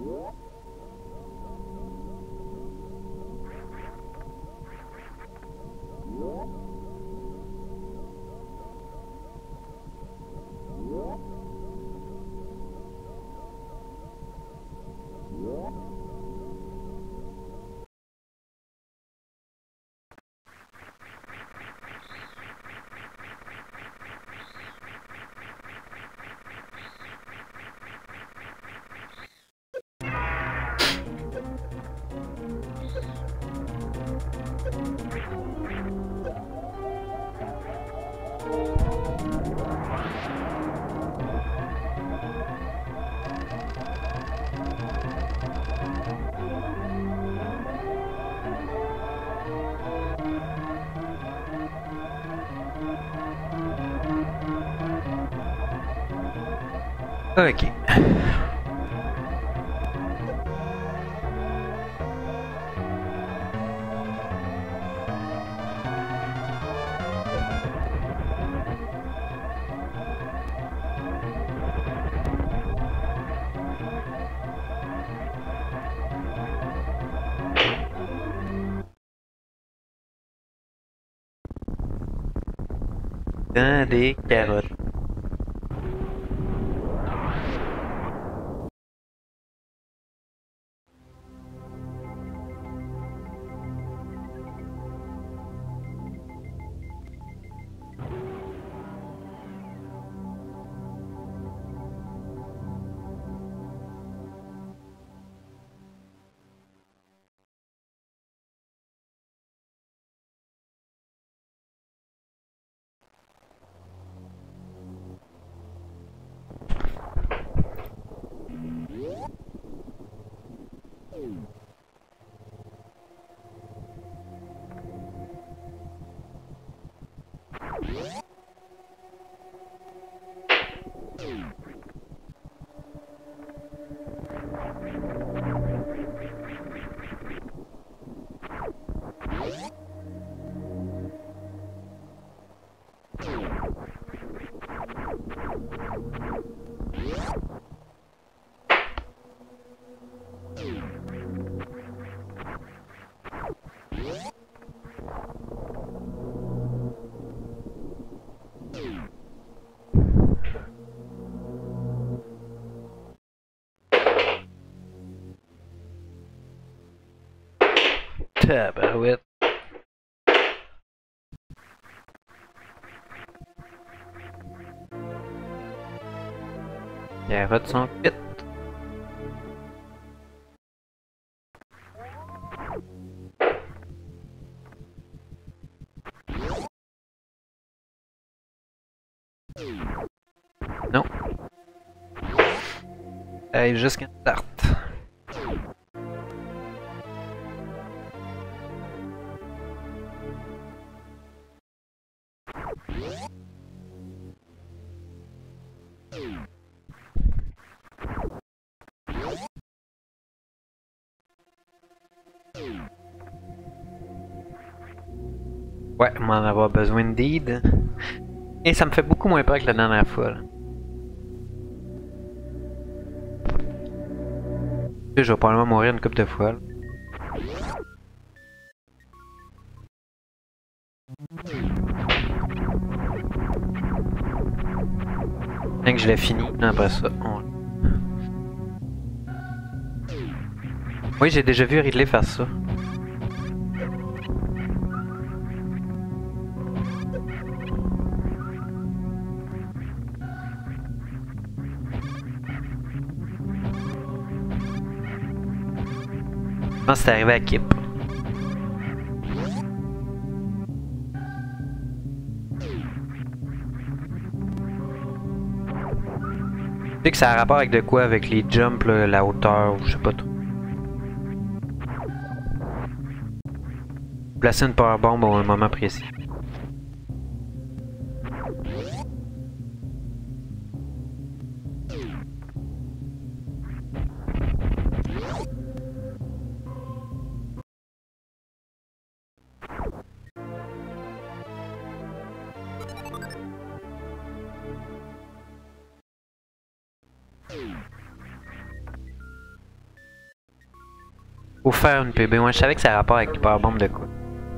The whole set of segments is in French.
Ok. Dans des carottes. Tabarouette. Carottes sont cuites. Non. Arrive jusqu'à une tarte. Ouais, on va en avoir besoin indeed. Et ça me fait beaucoup moins peur que la dernière fois. Là. Je vais probablement mourir une couple de fois. Là. Bien que je l'ai fini, après ça, on... Oui, j'ai déjà vu Ridley faire ça. Je pense que c'est arrivé à Kip. Tu sais que ça a rapport avec de quoi? Avec les jumps, là, la hauteur, ou je sais pas trop. Placer une powerbomb à un moment précis. Faut faire une PB. Moi, je savais que ça a rapport avec l'hyperbombe de quoi.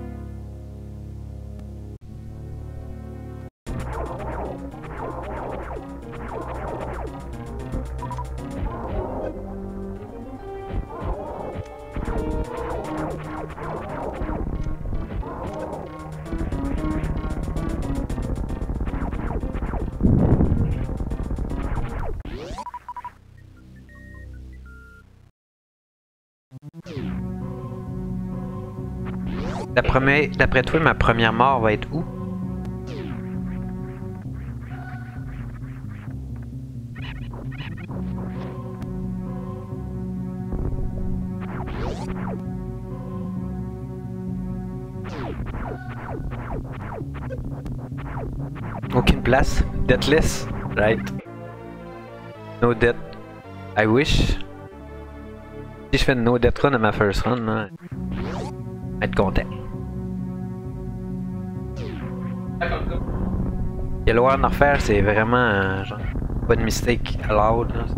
D'après toi, ma première mort va être où? Aucune place. Deathless. Right. No death. I wish. Si je fais une no death run à ma first run, là, je vais être content. Yellow War Warfare, c'est vraiment genre, pas de mistake allowed. Là.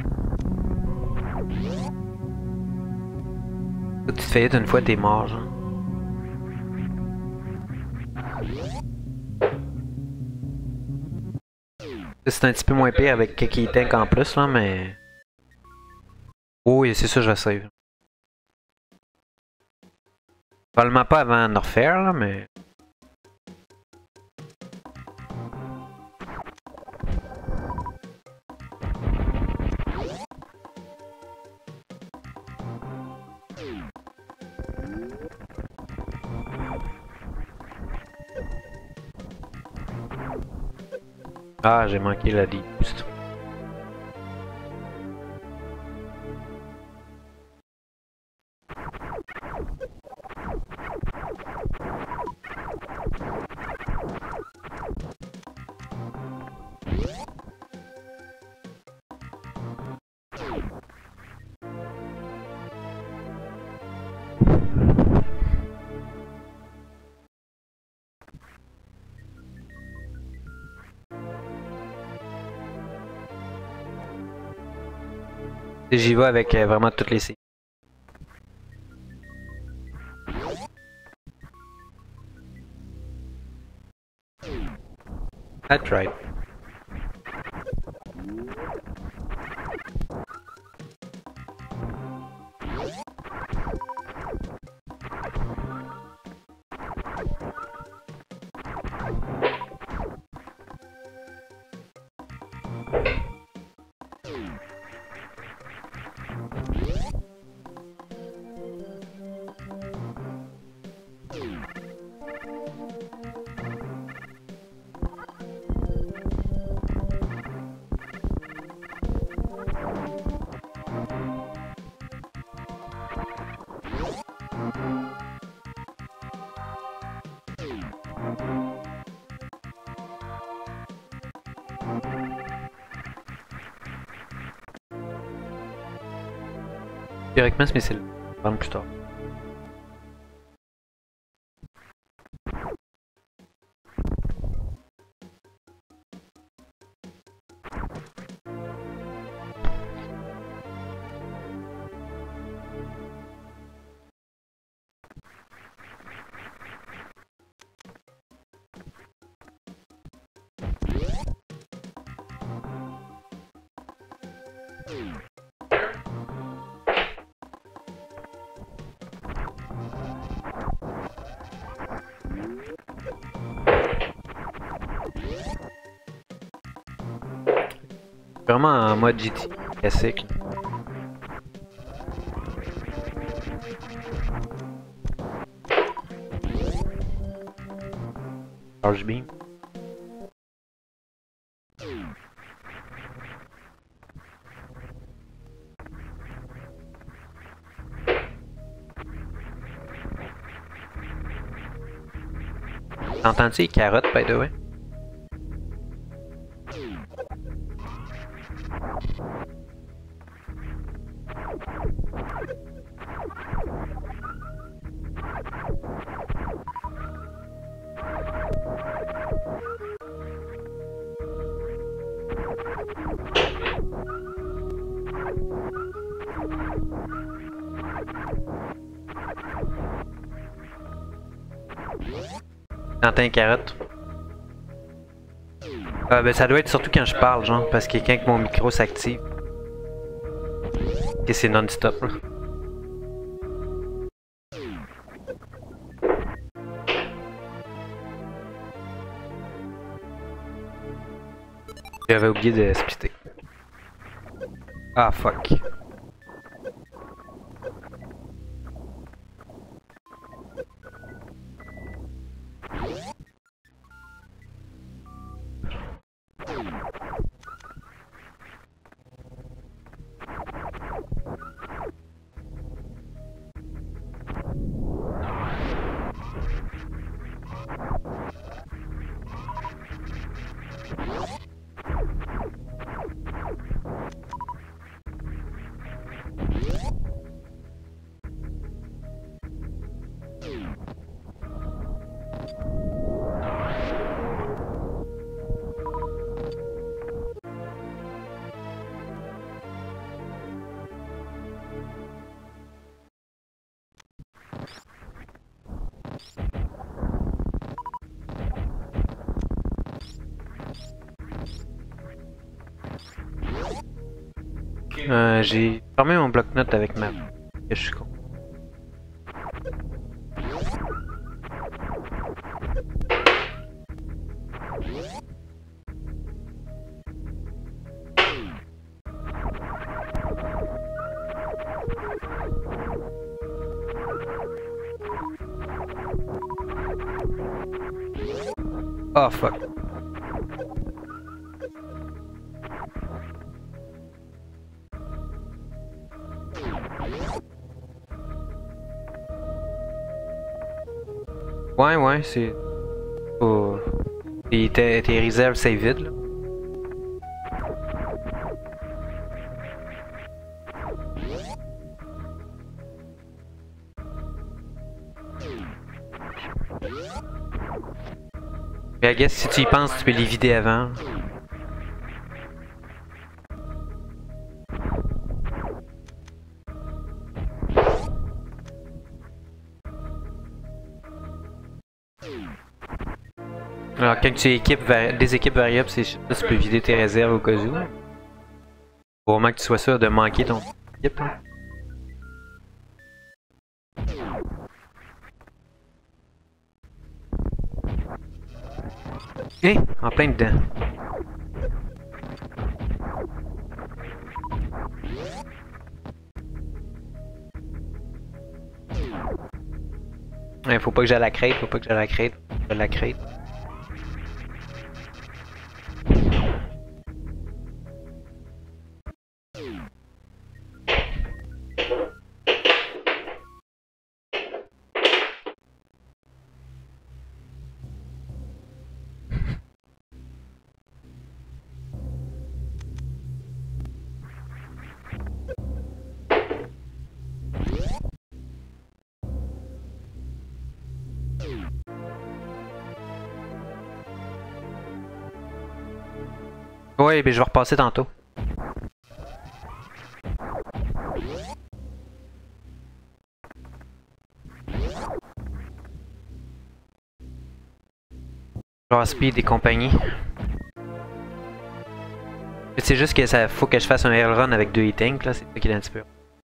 Tu te fais hit une fois, t'es mort. Genre. C'est un petit peu moins pire avec Kiki Tank en plus, là, mais. Oh, oui, c'est ça, je vais save. Probablement pas avant Norfair, là, mais. Ah, j'ai manqué la boost. J'y vais avec vraiment toutes les séries. That's right. Théoriquement, mais c'est le prendre plus tard. Vraiment en mode GT classique. Charge beam. T'entends-tu les carottes, by the way? Plantain carotte. Ben ça doit être surtout quand je parle, genre, parce que quand mon micro s'active. Ok, c'est non-stop là. J'avais oublié de splitter. Ah fuck. J'ai formé mon bloc-notes avec ma... Je suis con. Oh fuck. Ouais, c'est... Oh. Tes réserves, c'est vide, là. Mais I guess si tu y penses, tu peux les vider avant. Alors quand tu équipes des équipes variables, c'est tu peux vider tes réserves au cas où. Pour au moins que tu sois sûr de manquer ton équipe. Hein. Hé, en plein dedans. Ouais, faut pas que j'aille à la crête, faut pas que j'aille à la crête, à la crête. Ouais, ben je vais repasser tantôt. Genre Speed et compagnie. C'est juste que ça faut que je fasse un air run avec 2 e-tanks là, c'est ça qui est un petit peu.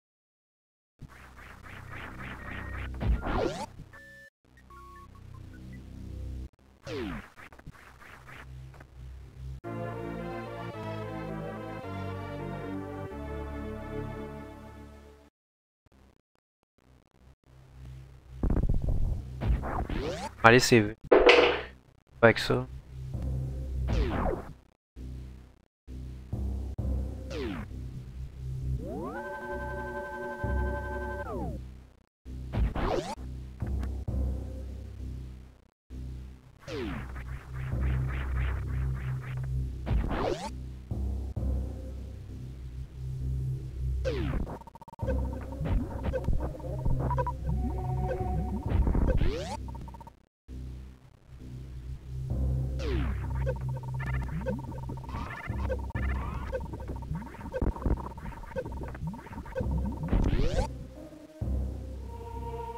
Allez, c'est pas avec ça.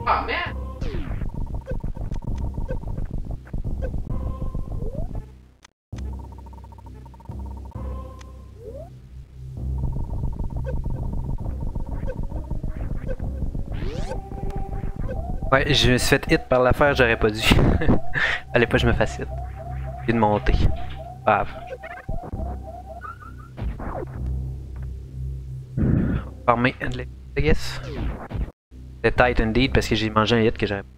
Ah, man! Ouais, je me suis fait hit par l'affaire, j'aurais pas dû. Fallait pas que je me fasse hit. J'ai de monter. Pas grave. Farmer and let, I guess. C'est tight indeed parce que j'ai mangé un hit que j'aurais pas.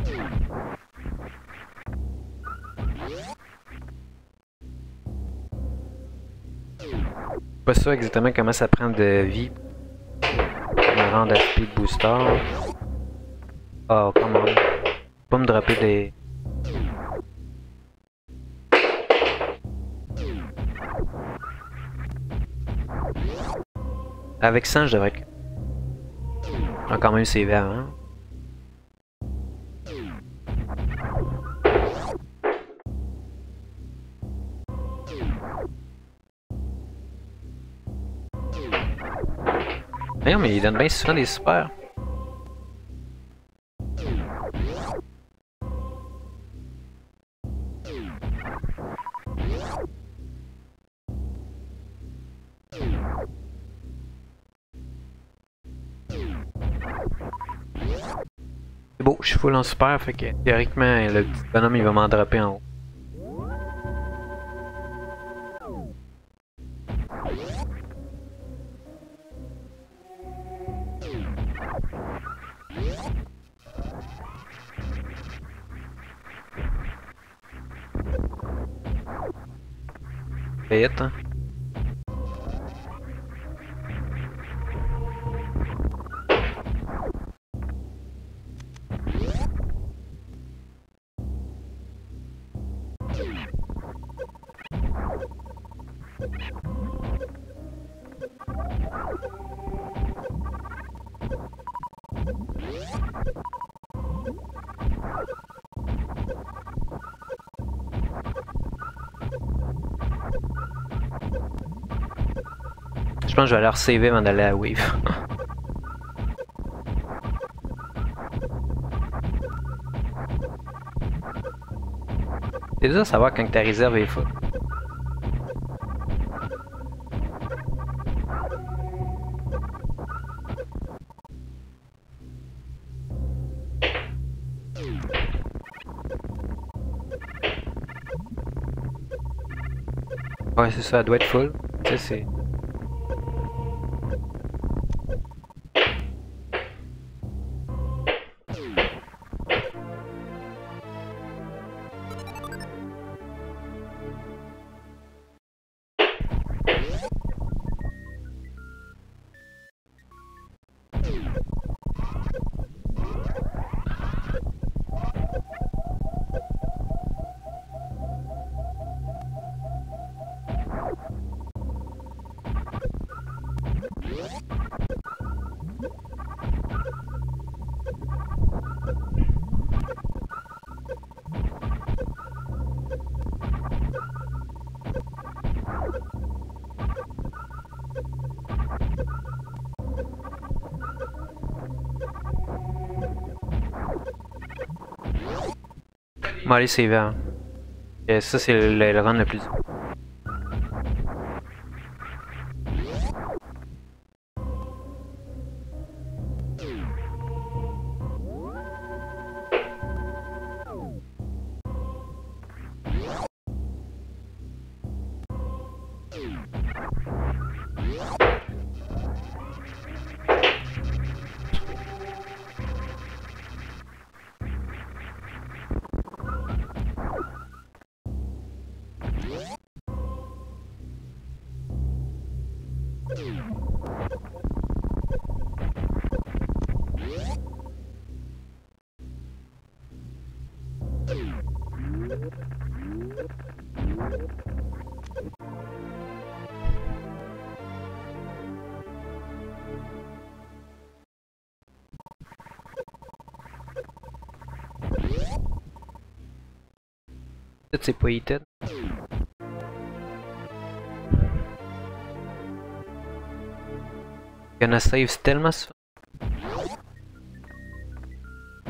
Pas sûr exactement comment ça prend de vie pour me rendre à speed booster. Oh, come on. Pas me dropper des. Avec 100, je devrais être. J'ai quand même CV avant. Non, mais il donne bien souvent des super. C'est beau, je suis full en super, fait que théoriquement, le petit bonhomme il va m'en dropper en haut. Vite, hein. Je pense que je vais aller saver avant d'aller à Wave. C'est dur à savoir quand ta réserve est full. Ouais, c'est ça, elle doit être full. Tu sais, c'est. Bon, allez, c'est vert. Et ça, c'est le run le plus. Peut-être c'est pas hit. Gonna save tellement ça.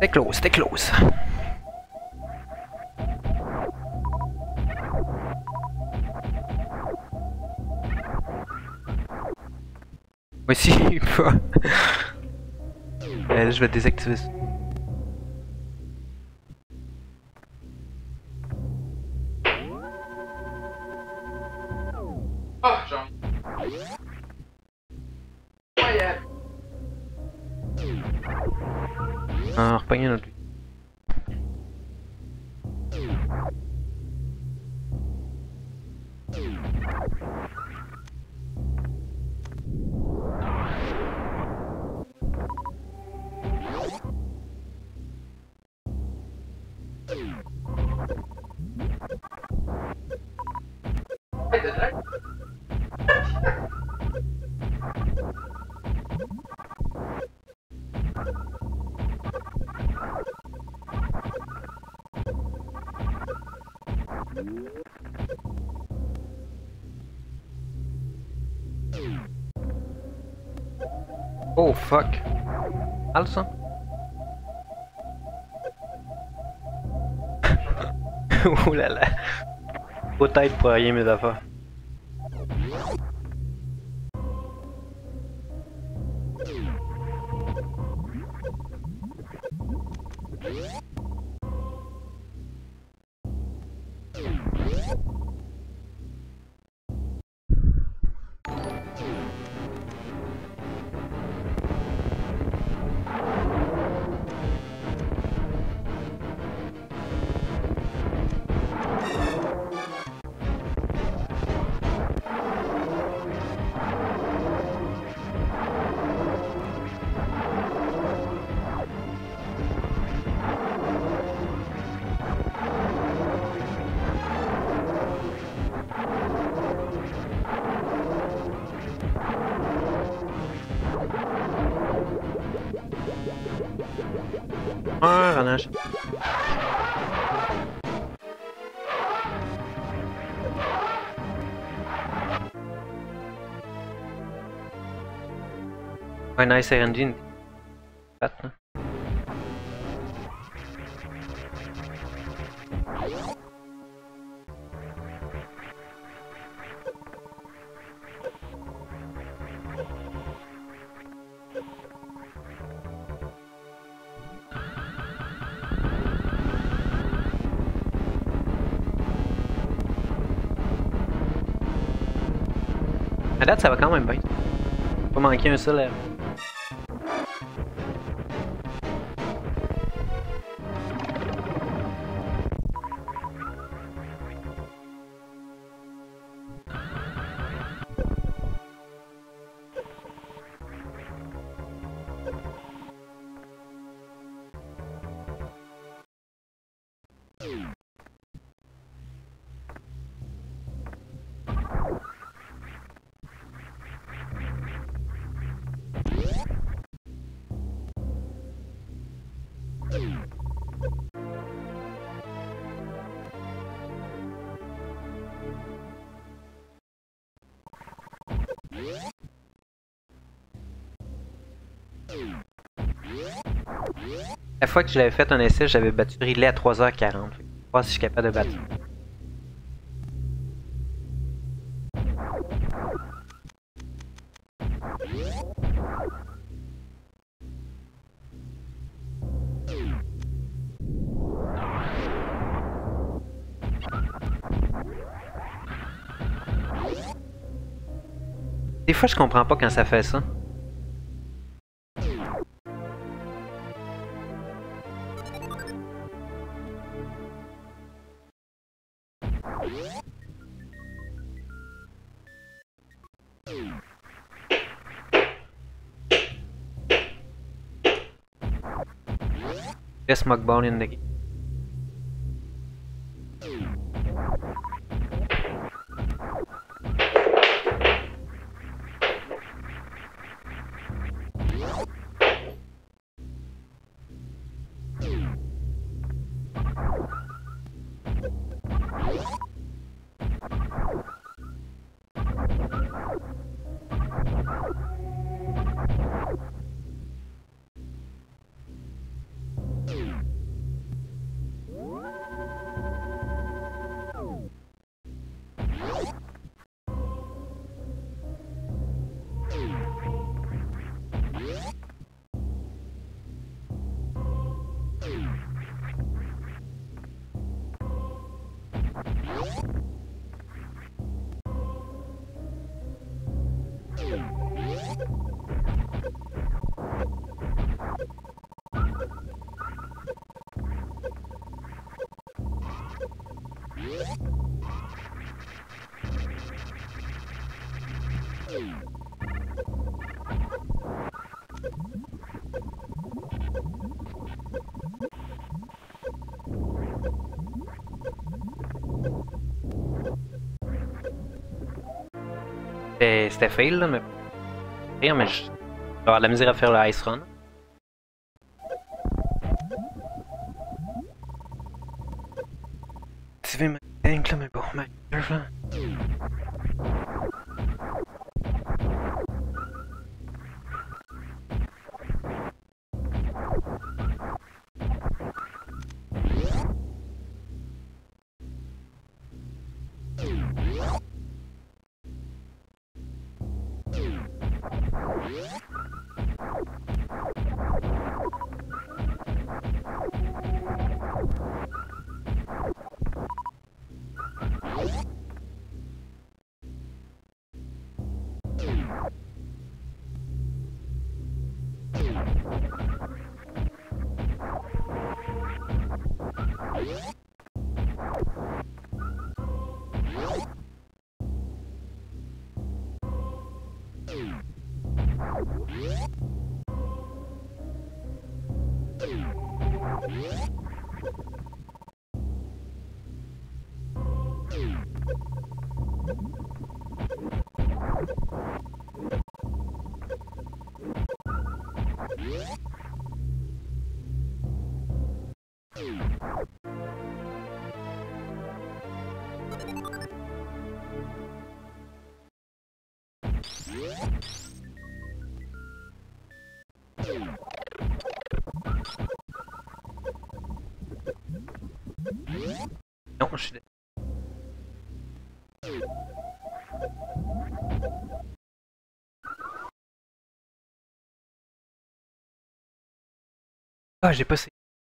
C'était close, c'était close. Moi aussi, pas. Là, je vais désactiver ça. Oh, j'en ai. On va repogner notre vie. Oh fuck. Mal ça? Oh là là. Peut-être pour rien mes affaires. Ah, ranage. Ouais, nice RNG. Pat, là. À date, ça va quand même bien. Pas manquer un seul. La fois que je l'avais fait un essai, j'avais battu Riley à 3h40. Je vais voir si je suis capable de battre. Des fois, je comprends pas quand ça fait ça. Best mukbang in the game. C'était fail là, mais pire, mais je vais avoir de la misère à faire le ice run. Activer ma tank là, mais bon, ma curve là. Non, je suis... Ah, j'ai pas...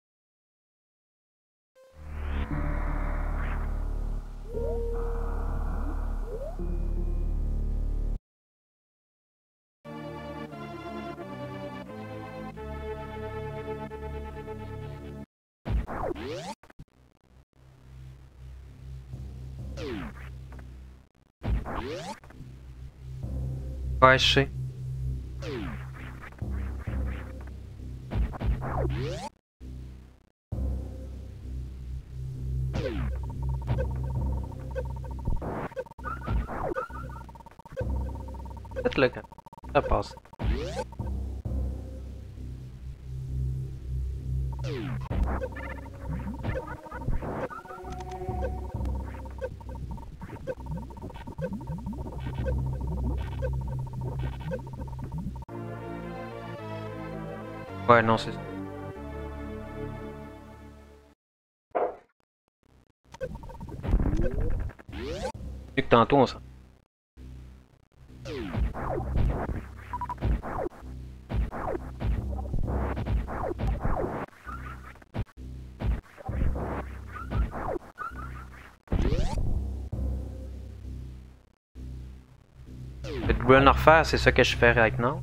Ouais, je sais. Peut-être là, quand ça passe. Ouais, non, c'est... Vu que tantôt, on s'en... Le double refaire, c'est ça que je fais right now.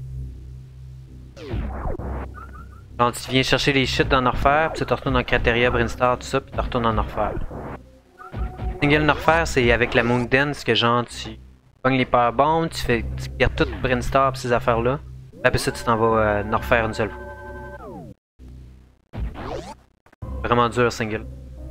Quand tu viens chercher les shit dans Norfaire, puis tu te retournes dans Crateria, Brinstar, tout ça, puis tu retournes en Norfaire. Single Norfaire, c'est avec la Moon Dance que genre tu pognes les power bombs, tu gardes tout Brinstar pis ces affaires-là. Après ça, tu t'en vas Norfaire une seule fois. Vraiment dur, single.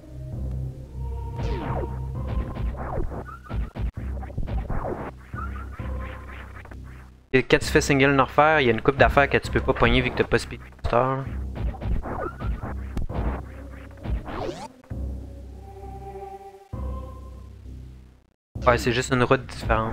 Et quand tu fais single Norfaire, il y a une coupe d'affaires que tu peux pas pogner vu que t'as pas Speed Star. Ouais, c'est juste une route différente.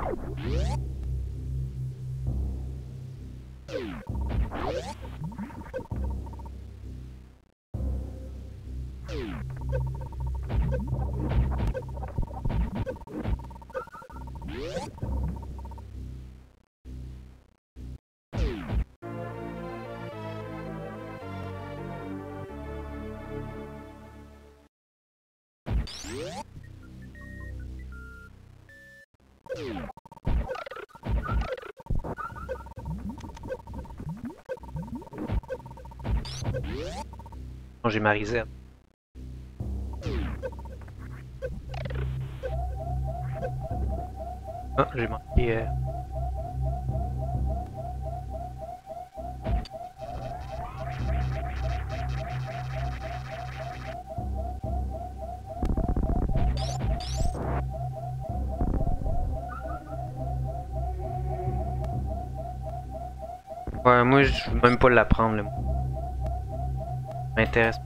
Bon, j'ai ma reset. Ah, j'ai manqué. Ouais, moi je veux même pas l'apprendre, là. Ça m'intéresse.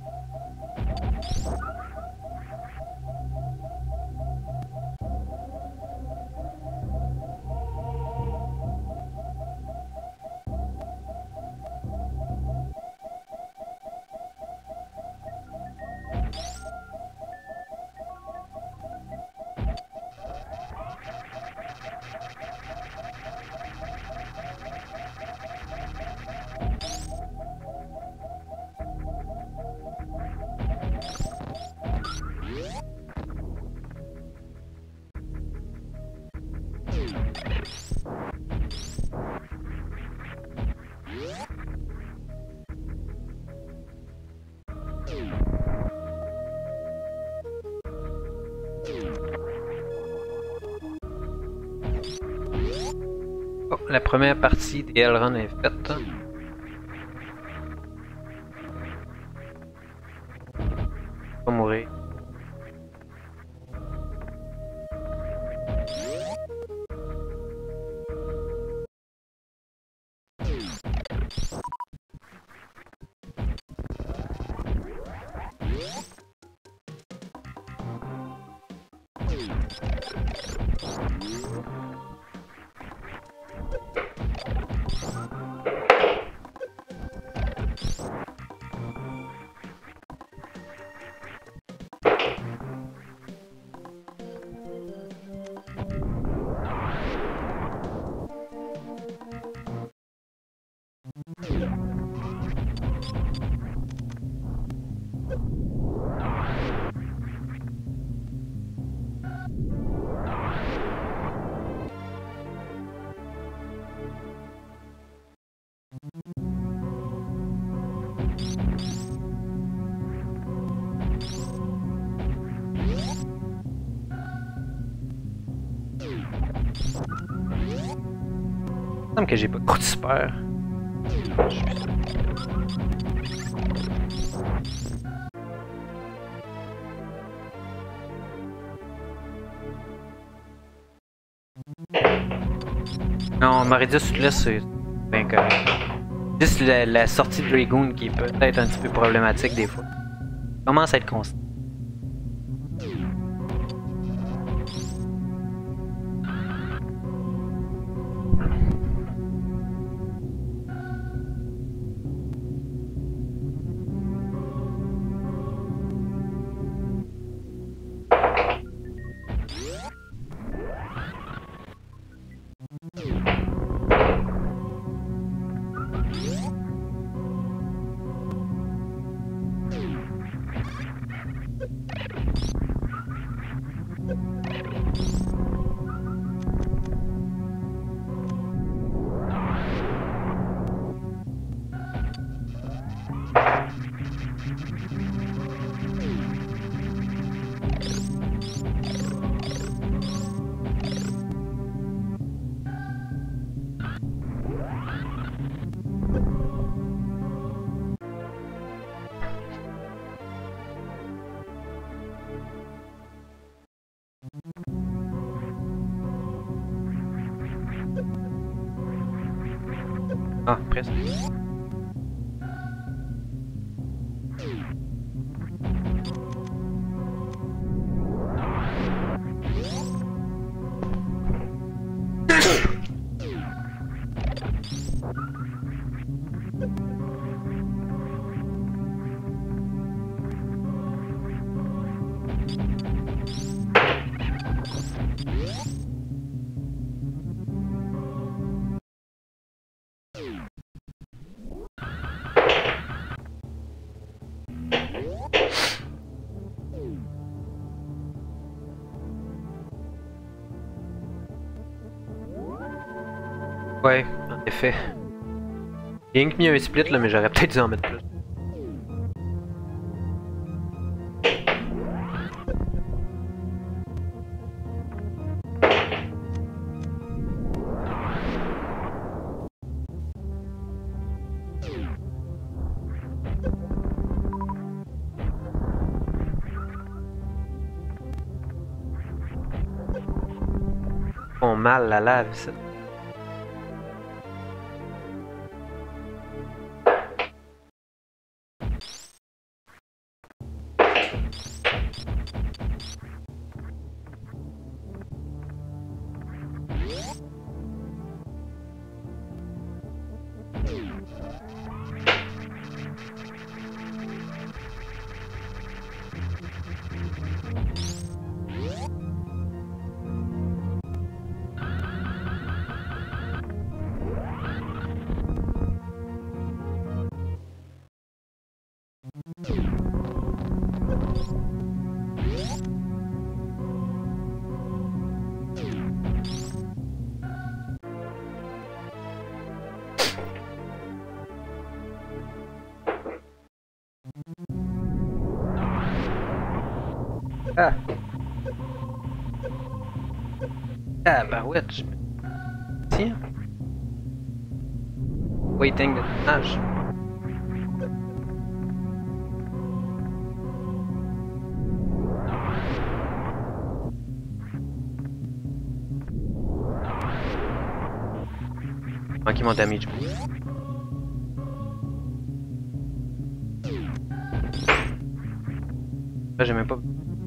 Oh, la première partie des Hellrun est faite. Pas mourir. Il me semble que j'ai pas trop de super. Non, Maridius là c'est bien correct. Juste la sortie de Dragoon qui peut être un petit peu problématique des fois. Commence à être constant. Ah, presque. Ouais, en effet. Il y a rien que mis un split là, mais j'aurais peut-être dû en mettre plus. Ils font mal la lave ici. Ah! Ah, bah ouais, je me... Tiens. Waiting de nage. Manqué mon damage. Là, j'ai même pas.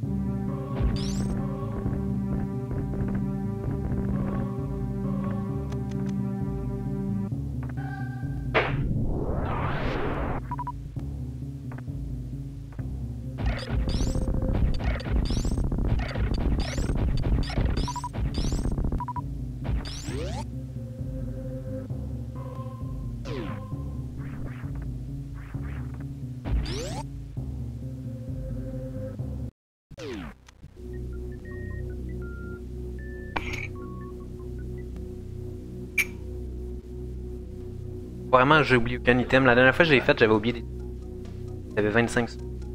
Vraiment, j'ai oublié aucun item. La dernière fois que je l'ai fait, j'avais oublié des. J'avais 25.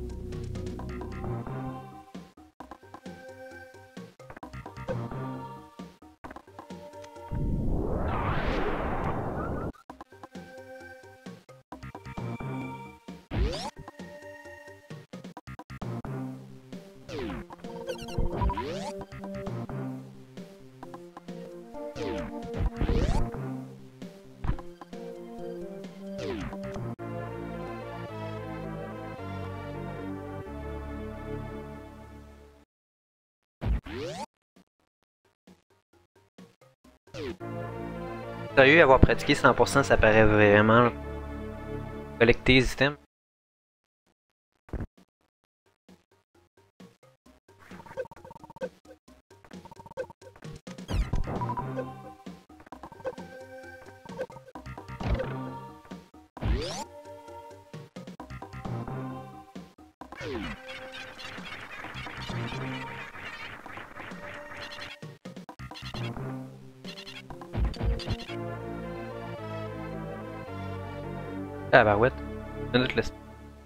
Sérieux, avoir pratiqué 100%, ça paraît vraiment collecter les items. Ah bah ouais. Un autre laisse.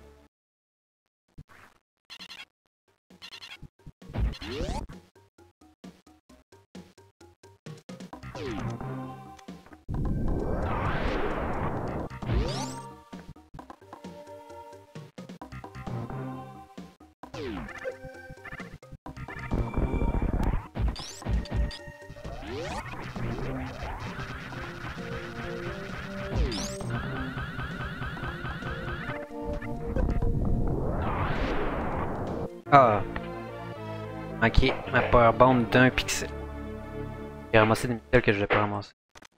Ah, manqué ma powerbomb d'un pixel. J'ai ramassé des pixels que je vais pas ramasser.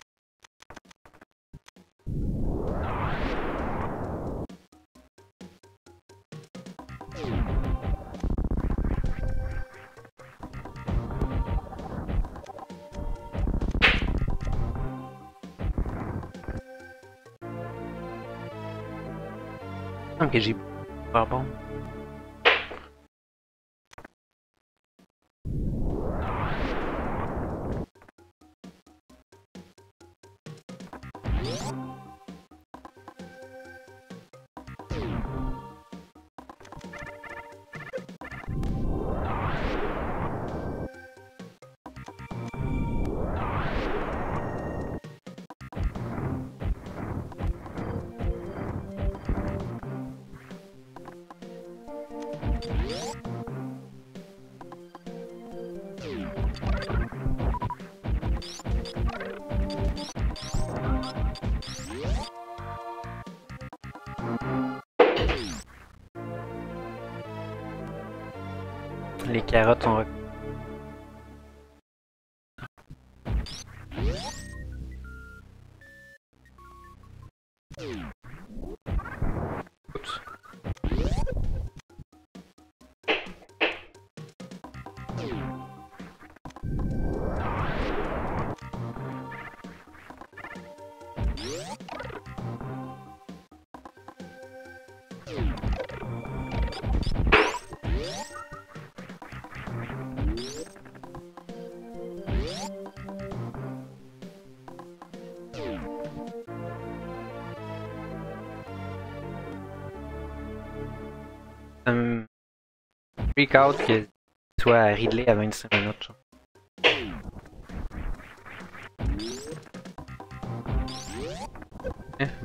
Il me semble que j'ai powerbomb. Les carottes sont... Oups. Ça me freak out que toi à Ridley à 25 minutes. Genre. Eh.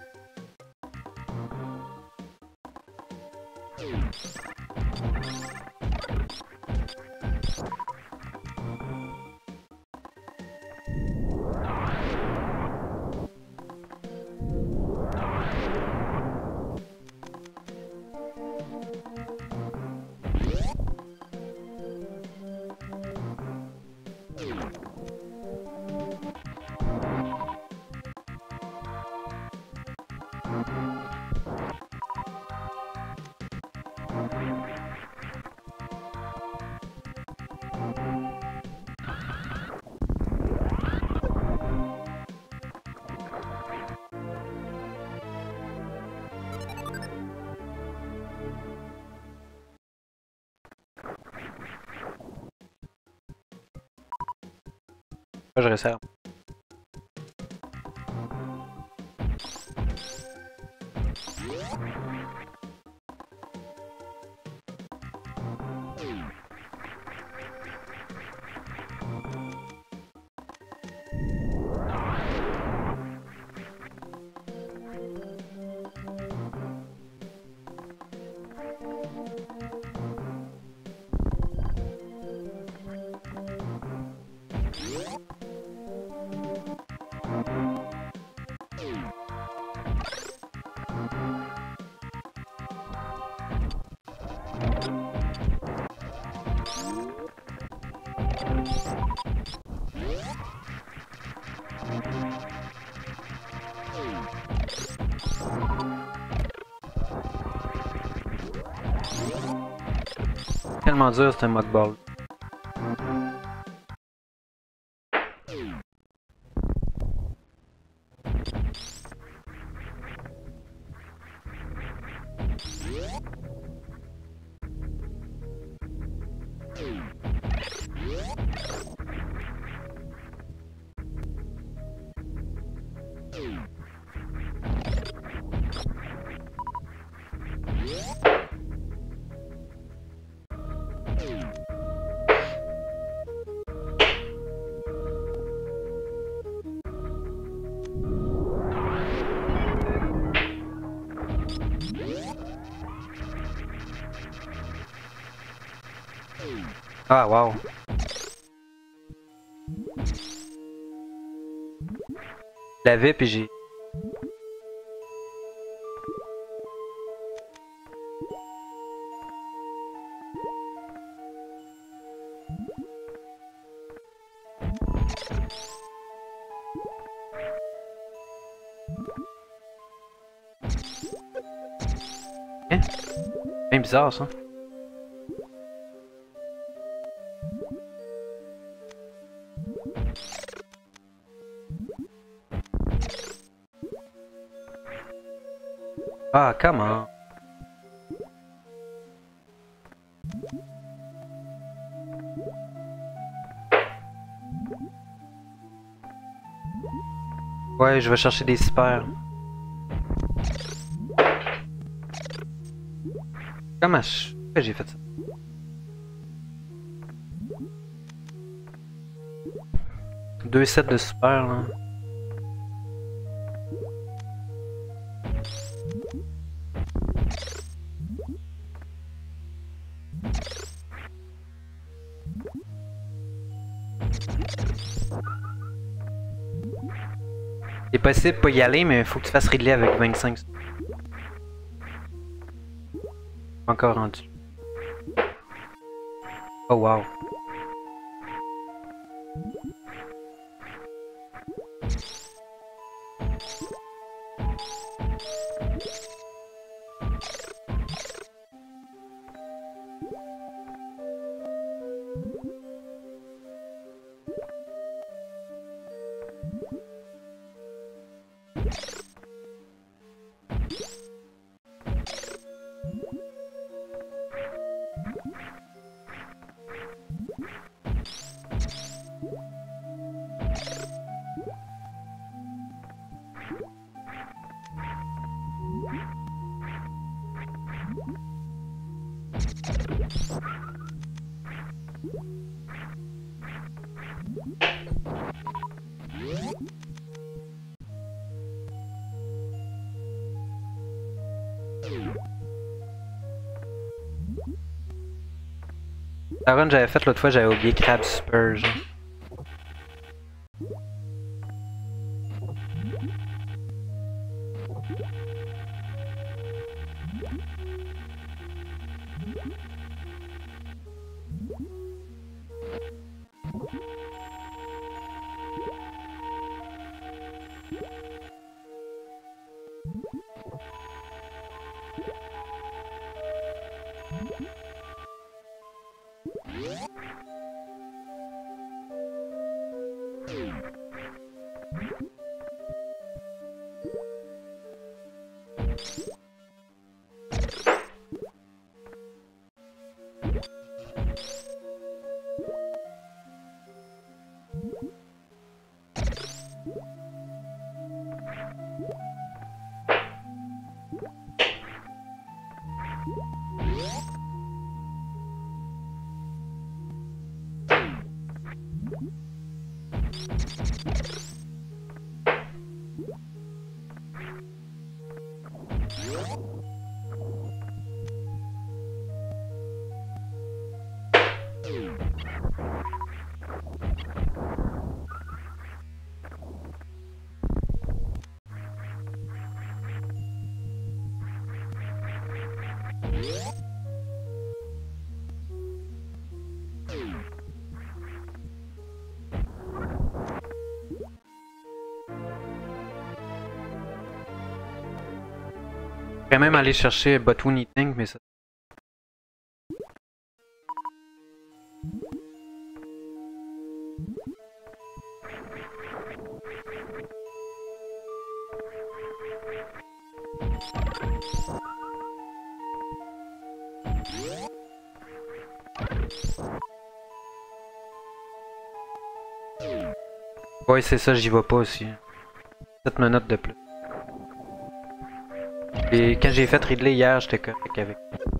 Je resserre. Tellement dur ce mock ball. Ah, wow. Je l'avais puis j'ai... Hein? Bien bizarre ça. Ah, come on. Ouais, je vais chercher des super. Comment j'ai fait ça? Deux sets de super là. C'est possible de pas y aller, mais il faut que tu fasses Ridley avec 25. Encore rendu. Oh wow. La run que j'avais faite l'autre fois, j'avais oublié Crab Super, genre. Je pourrais même aller chercher Botwoon Eating, mais ça. Ouais, c'est ça, j'y vais pas aussi. 7 minutes de plus. Et quand j'ai fait Ridley hier, j'étais correct avec.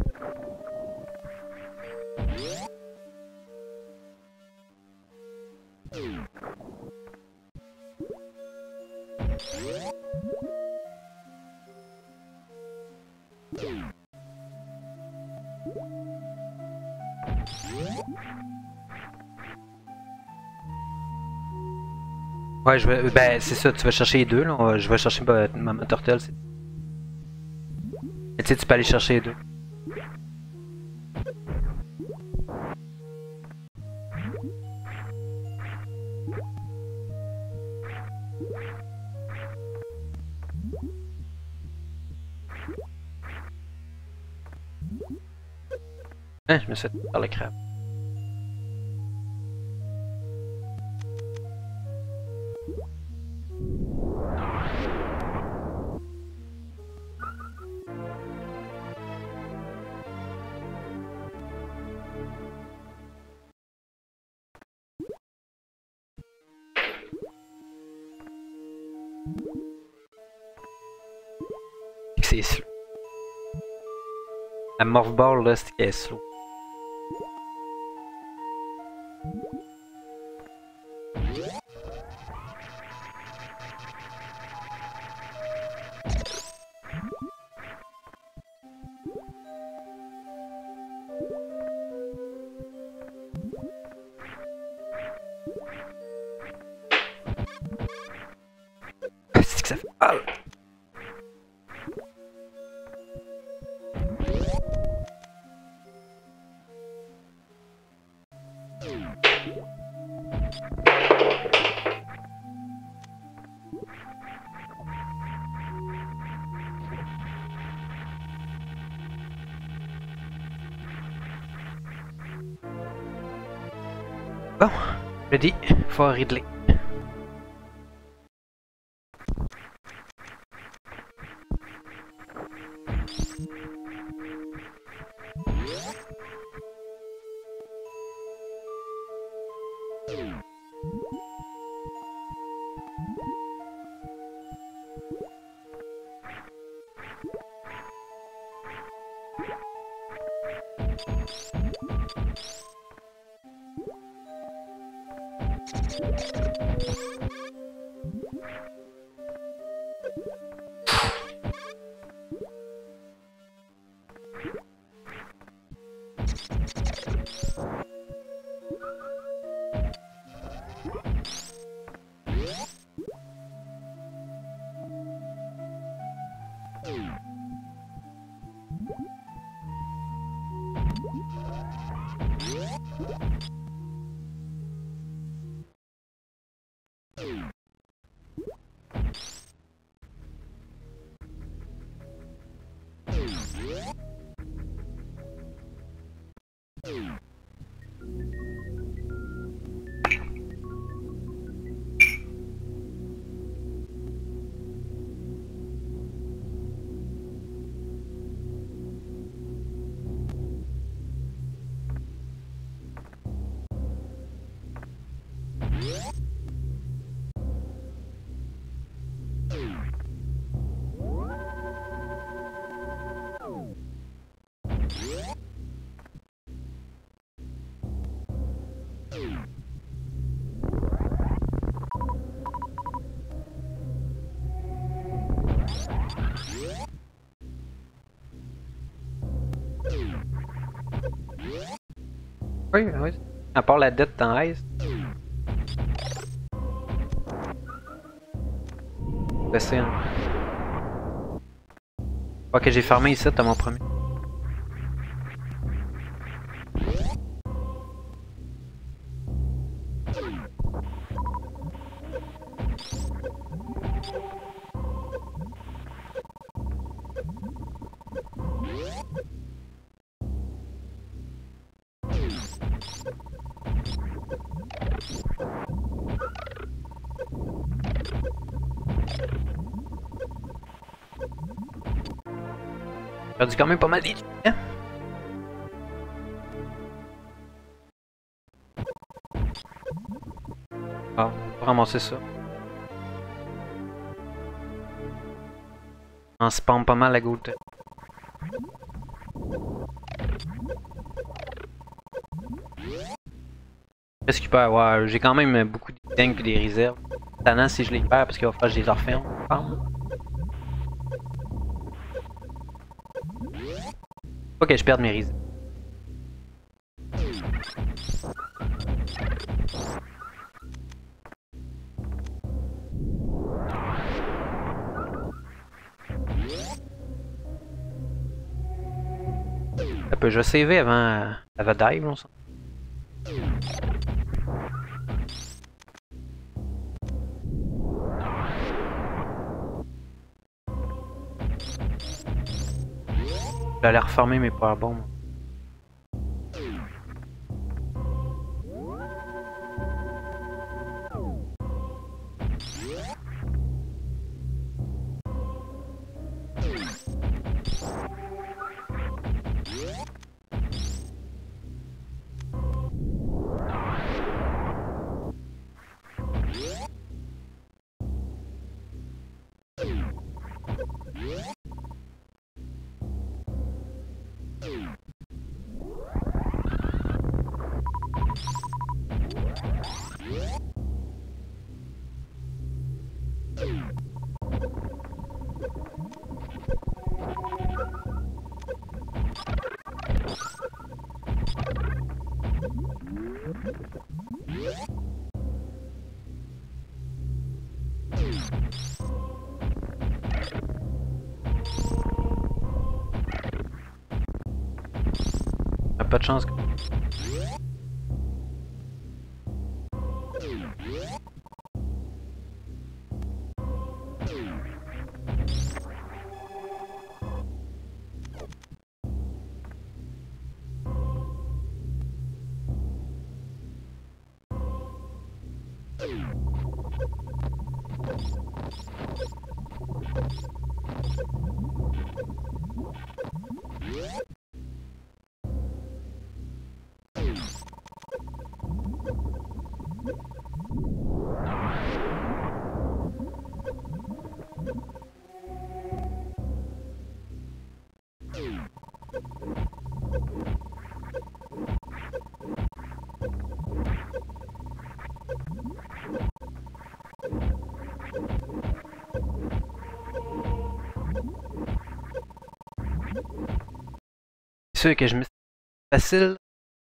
Ouais, je vais. Ben, c'est ça, tu vas chercher les deux, là. Je vais chercher Maman Turtle. Mais tu sais, tu peux aller chercher les deux. Hein, je me suis fait par le crabe. C'est slow. La Morph Ball, là, c'est slow. C'est que ça fait mal. Bon, ready for Ridley. Oui, oui. À part la dette en ice. C'est un... Ok, j'ai farmé ici, t'as mon premier. J'ai perdu quand même pas mal d'étudiants. Ah, on va ramasser ça. On spam pas mal à gauche. Qu'est-ce qu'il peut avoir? J'ai quand même beaucoup de tanks et des réserves. Tannant si je les perds parce qu'il va falloir que je les referme. Faut que je perde mes réserves. Je vais sauver avant dive, on sent. Je vais aller reformer mes power bombs. Pas de chance. sûr que je me... Facile.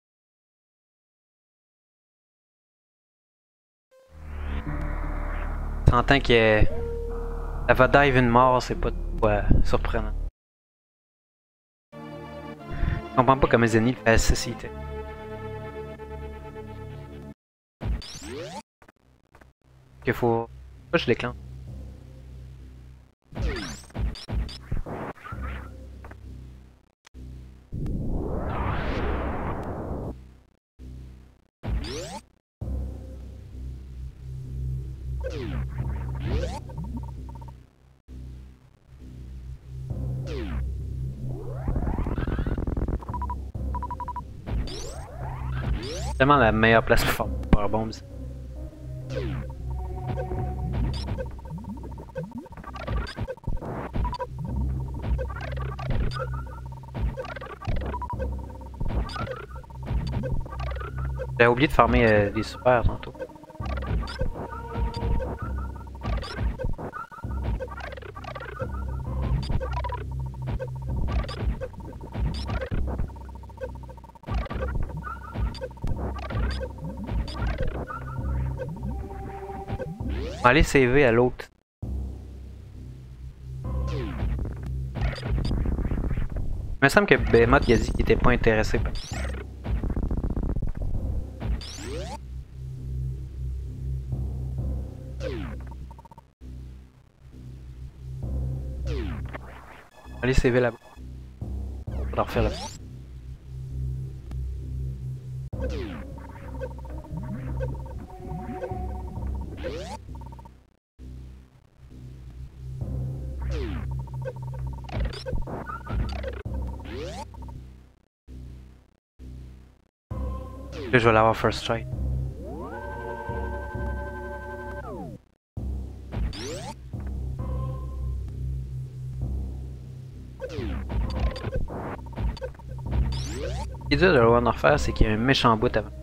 S'entend que ça va dive une mort, c'est pas surprenant. Je comprends pas comment les ennemis le fait société. Qu'il faut... Pourquoi je déclenche? C'est vraiment la meilleure place pour faire power bombs. J'avais oublié de farmer des super tantôt. On va aller saver à l'autre. Il me semble que Behemoth il a dit qu'il était pas intéressé. Allez saver là-bas. On va refaire là-bas. Là, je vais l'avoir first strike. Ce qui est dur de le voir en refaire, c'est qu'il y a un méchant bout avant.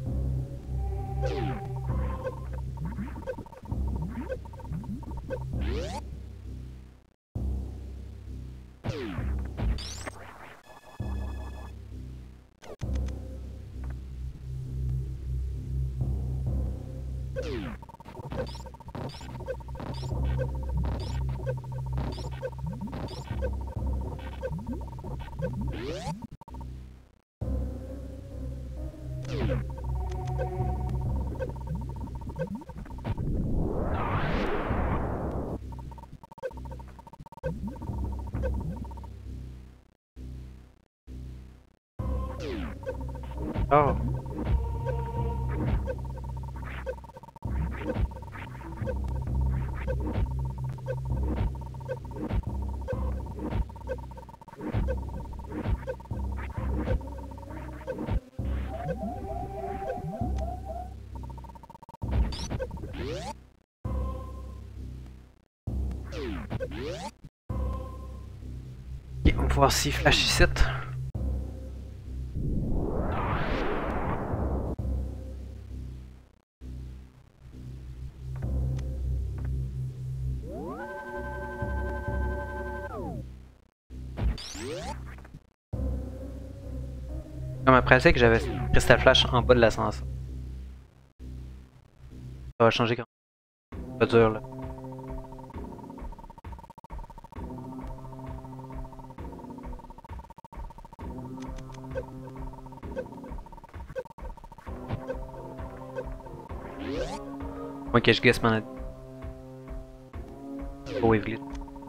Oh. Ok, on va voir s'il flash ici. Comme un principe que j'avais Crystal Flash en bas de l'ascenseur. Ça va changer quand même. Pas dur là. Moi que je guesse mon wave glitch.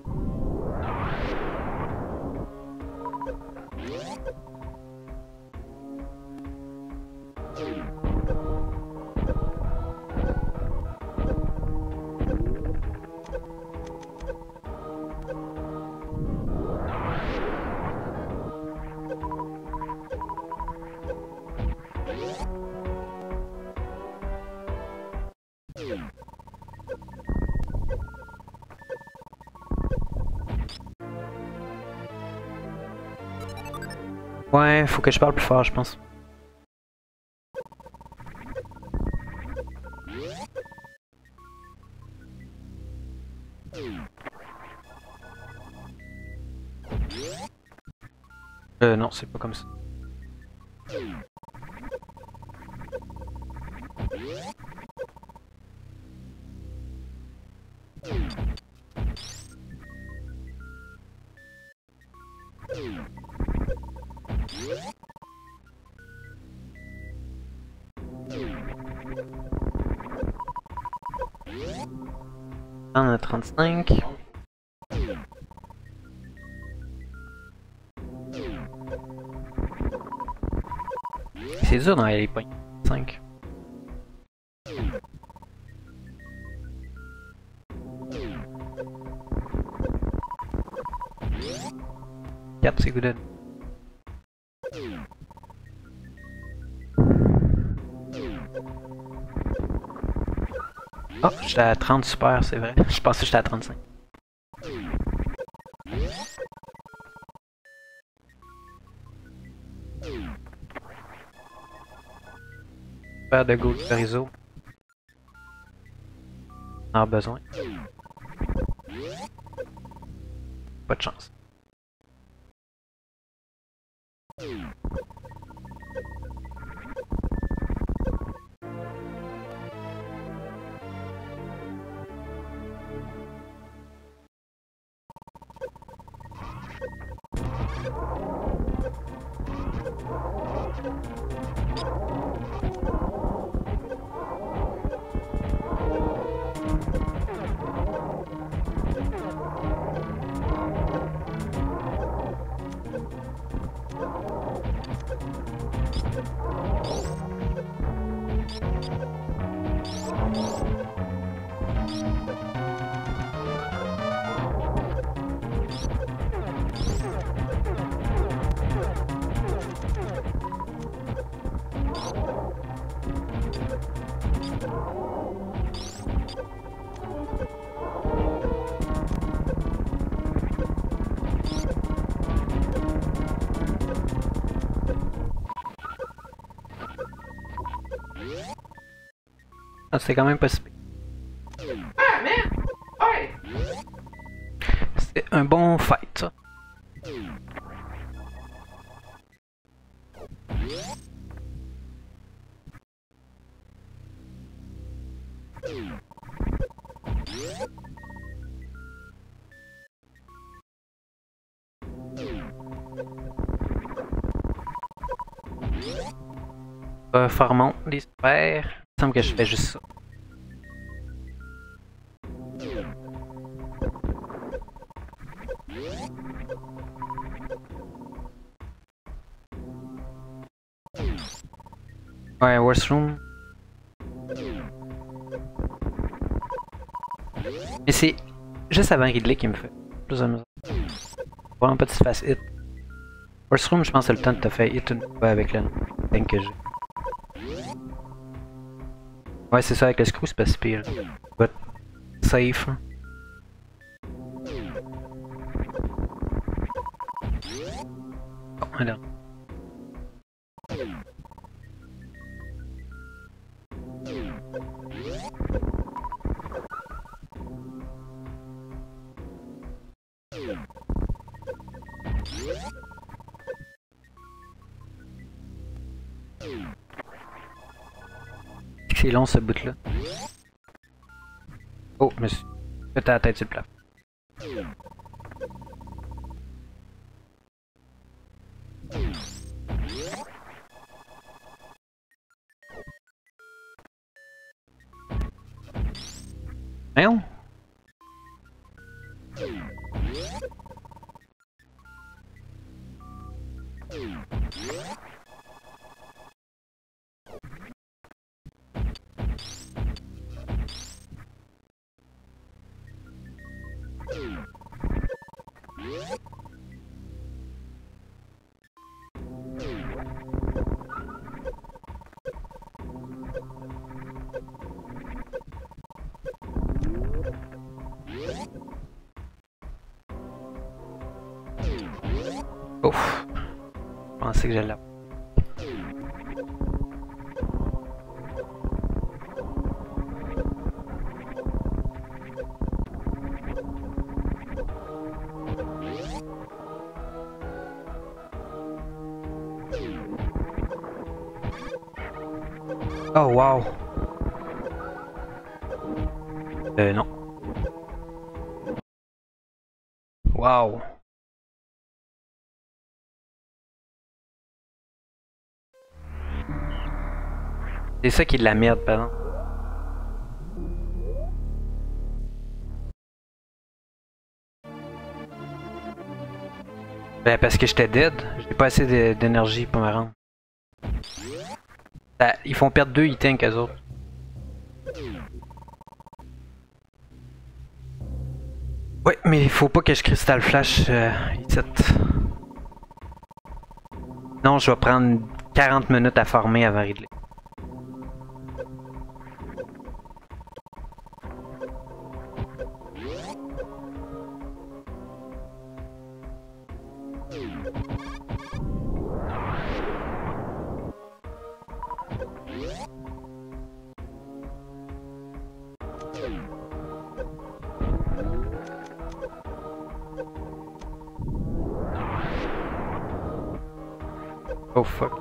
Ouais, faut que je parle plus fort, je pense. Non, c'est pas comme ça. On a 35. C'est dur dans les points. 5. Quatre, c'est good. Oh, j'étais à 30, super, c'est vrai. Je pensais que j'étais à 35. Super de go de réseau. On a besoin. Pas de chance. Ah, c'est quand même pas si pire. C'est un bon fight, ça. Formons les super. Il me semble que je fais juste ça. Ouais, Washroom. Mais c'est juste avant Ridley qui me fait plus amusant. Vraiment pas de fast hit. Washroom, je pense que c'est le temps de te faire hit une fois avec le tank que j'ai. Ouais, c'est ça, avec le screw, c'est pas si pire. But safe. Bon, alors. C'est long ce bout là. Oh, je me suis fait la tête sur le plafond. Voyons. Ouf. Je pensais que j'allais. Oh wow. Non. Wow. C'est ça qui est de la merde, pardon. Ben parce que j'étais dead, j'ai pas assez d'énergie pour me rendre. Ben, ils font perdre 2 items qu'eux autres. Ouais, mais il faut pas que je cristal flash ici. Non, je vais prendre 40 minutes à farmer avant Ridley. Oh fuck.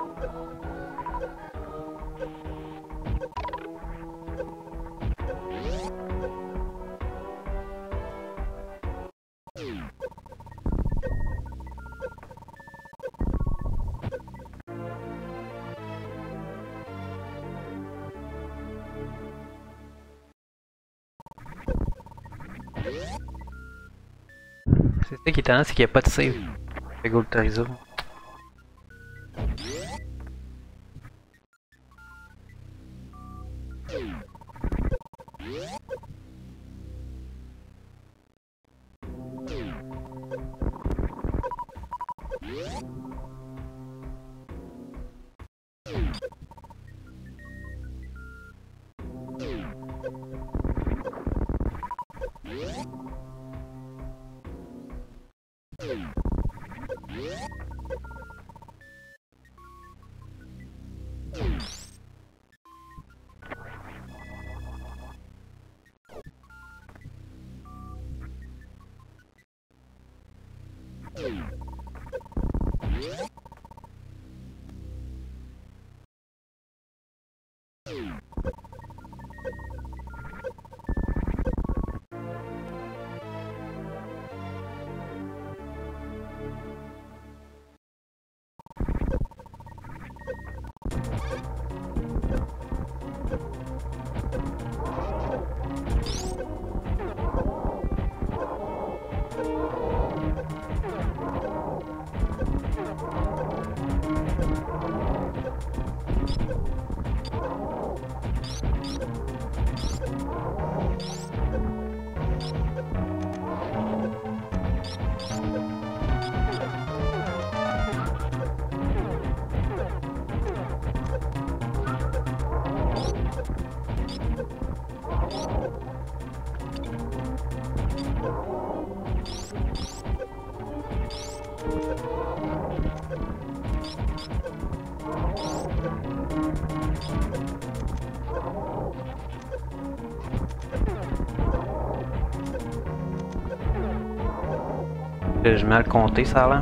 C'est ça qui est étonnant, c'est qu'il n'y a pas de save. C'est Gold Tarizo. Je mal compté ça là.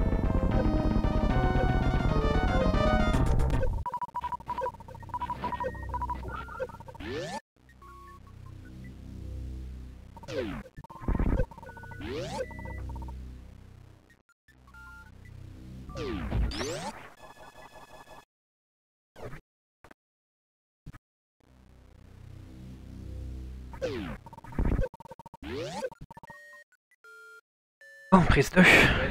Bon, prise 2.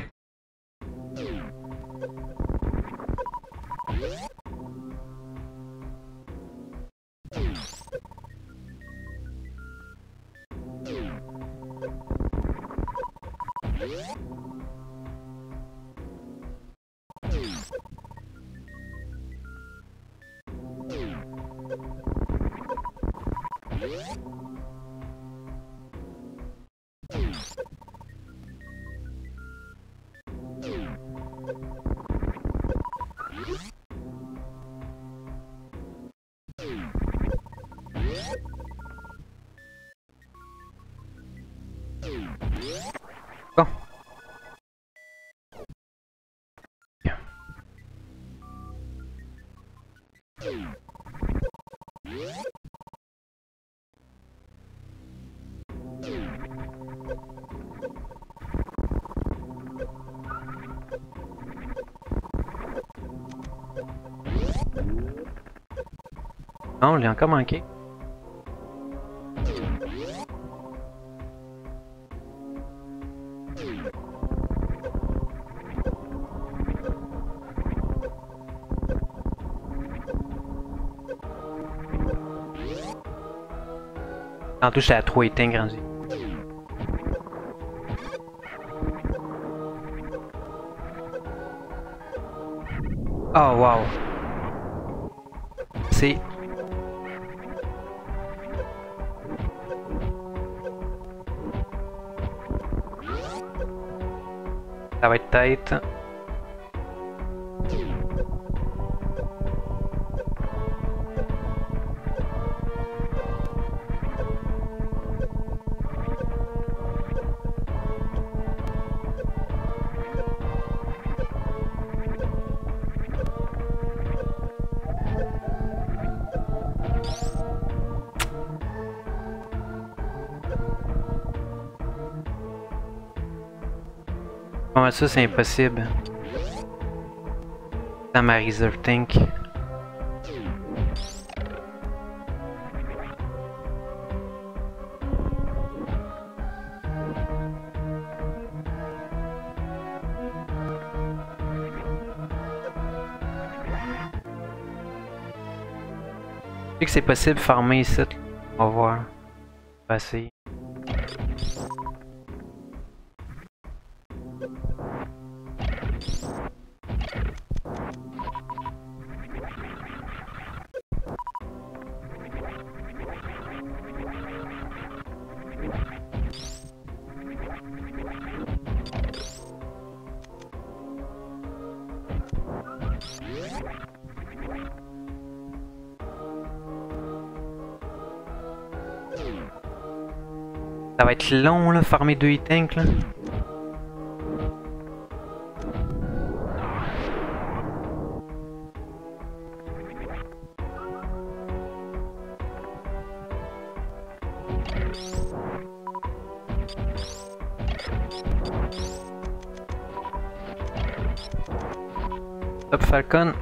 Bon. Non, je l'ai encore manqué. Tantôt, j'étais à 3 éteints grandi. Oh, wow. C'est... Ça va être tête. Bon, ça c'est impossible. Dans ma reserve tank. Je sais que c'est possible de farmer ici. On va voir. On va essayer. Ça va être long là, farmer 2 tanks là. Hop, Falcon.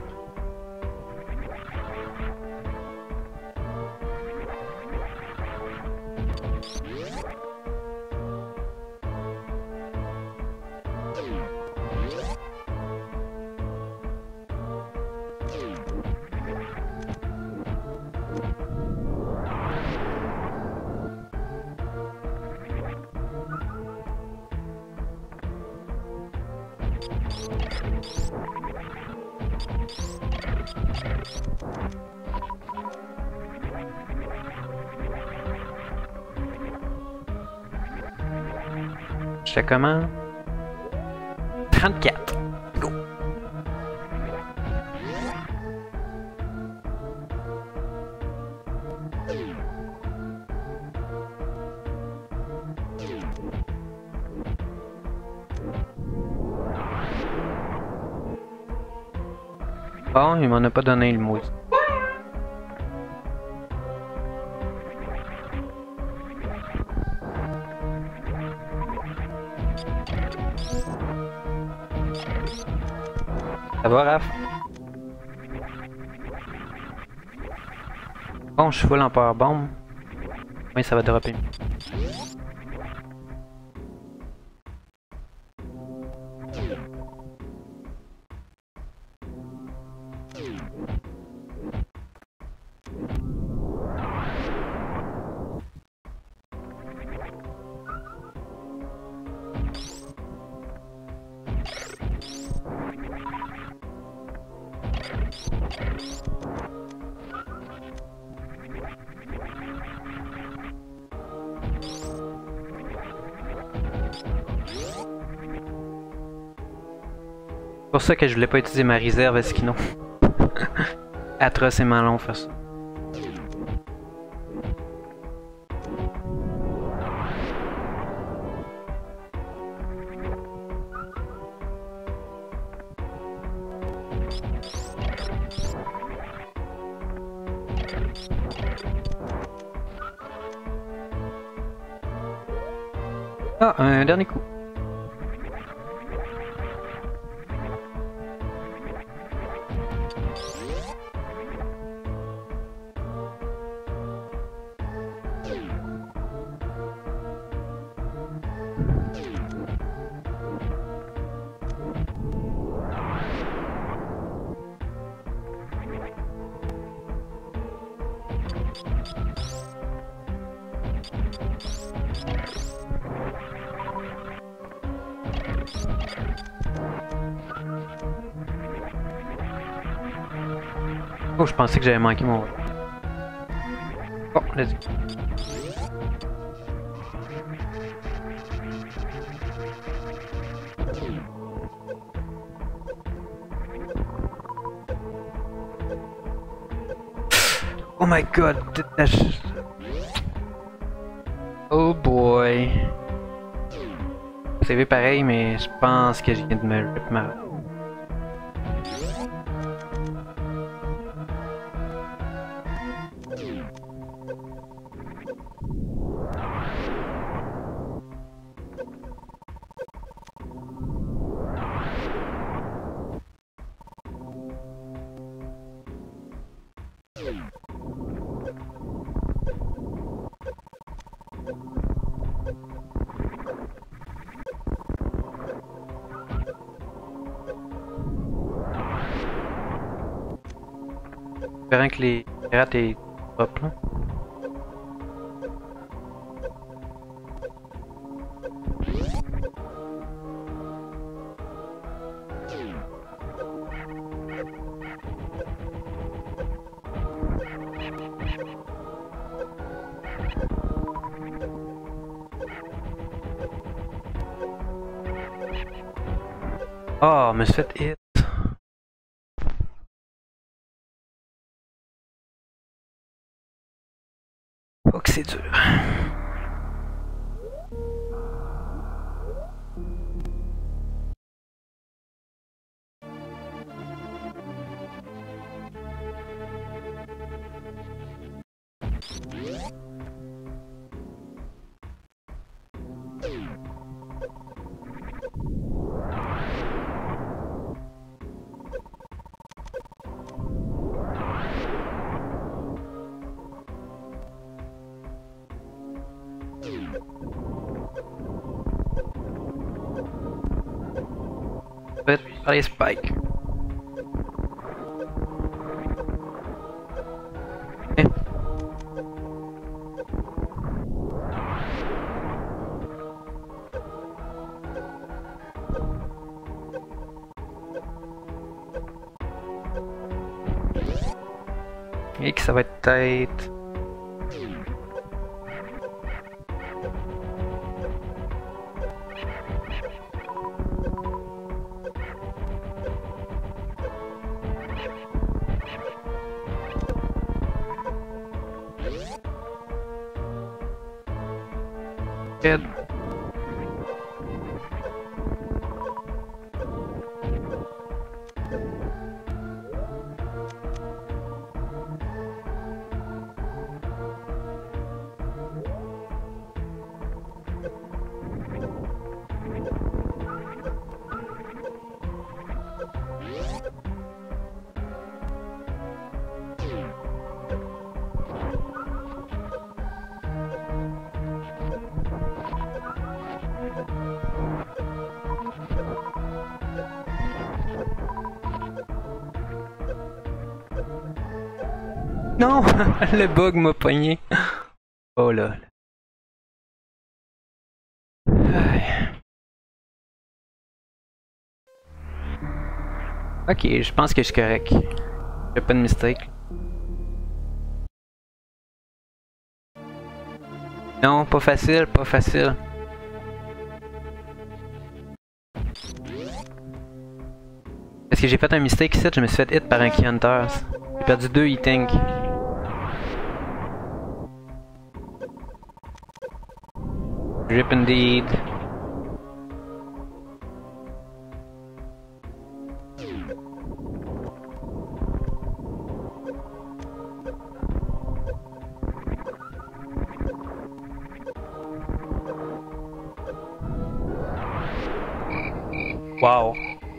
J'étais comment? 34. Go! Bon, il m'en a pas donné le mot. Ça va, Raph? Bon, je suis full en power bomb. Oui, ça va dropper. C'est pour ça que je voulais pas utiliser ma réserve Esquino. Atrocement long faire ça. Ah, un dernier coup. Oh, je pensais que j'avais manqué mon... Oh, let's go. Oh my god, oh boy. C'est vu pareil, mais je pense que je viens de me rip ma... Espérant que les pirates aient hop là. Oh, me suis fait hit. Oh que c'est dur. Allez, Spike. Eh. Et que ça va être tête. Good. Non, le bug m'a pogné. Oh là. Aïe. Ok, je pense que je suis correct. J'ai pas de mistake. Non, pas facile, pas facile. Parce que j'ai fait un mistake ici, je me suis fait hit par un Key Hunter. J'ai perdu 2 E-Tank. Rip indeed. Wow.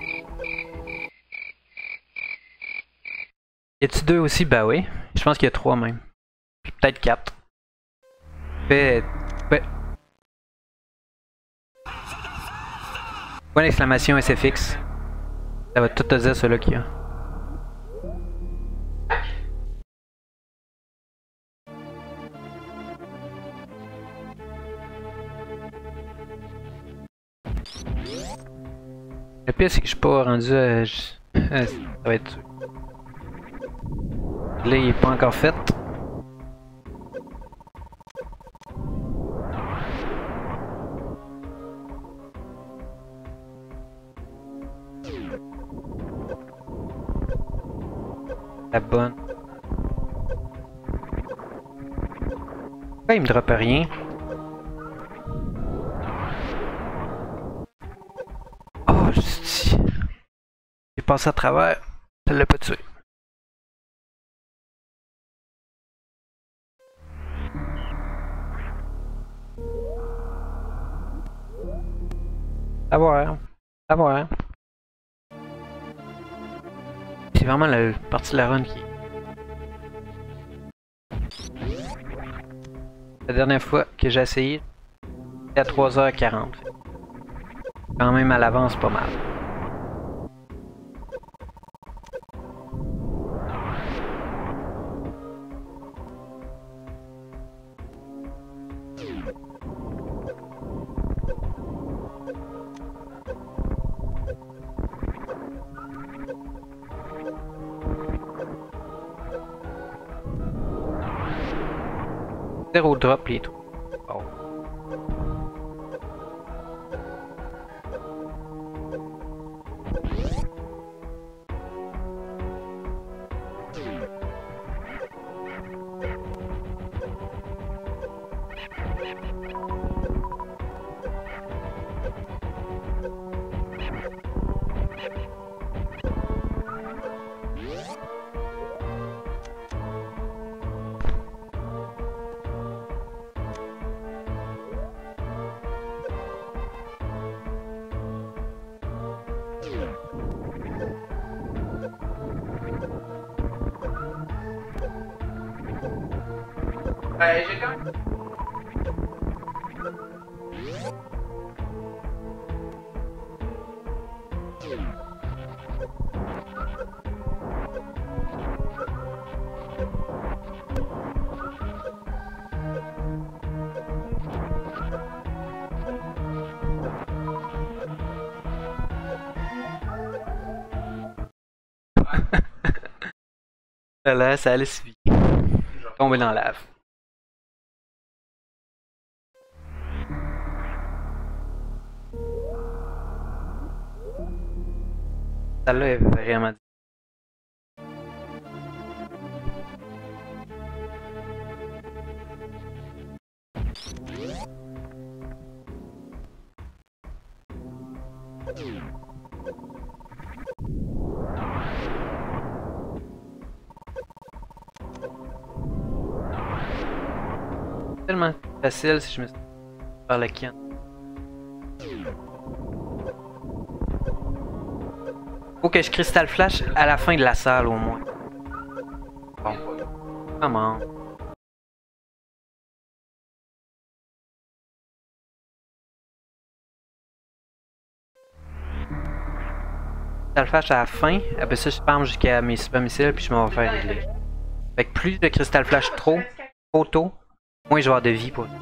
Y a-tu 2 aussi? Bah oui. Je pense qu'il y a 3 même. Peut-être 4. Fait... Point d'exclamation SFX. Ça va tout te dire celui-là qu'il y a. Le pire, c'est que je suis pas rendu à... ça va être... Là, il est pas encore fait. La bonne. Pourquoi il me droppe rien? Oh, j'ai passé à travers. Ça l'a pas tué. À voir. À voir. C'est vraiment la partie de la run qui... La dernière fois que j'ai essayé, c'était à 3h40. Quand même à l'avance pas mal. Zéro drop les trous. Oh. J'ai quand... Là, ça allait suivre. Tomber dans la lave. Celle-là est vraiment... Tellement facile si je me suis par le can. Faut que je cristal flash à la fin de la salle au moins. Bon. Comment? Cristal flash à la fin, après ça je spam jusqu'à mes super missiles puis je m'en vais faire régler. Fait que plus de cristal flash trop tôt, moins je vais avoir de vie pour.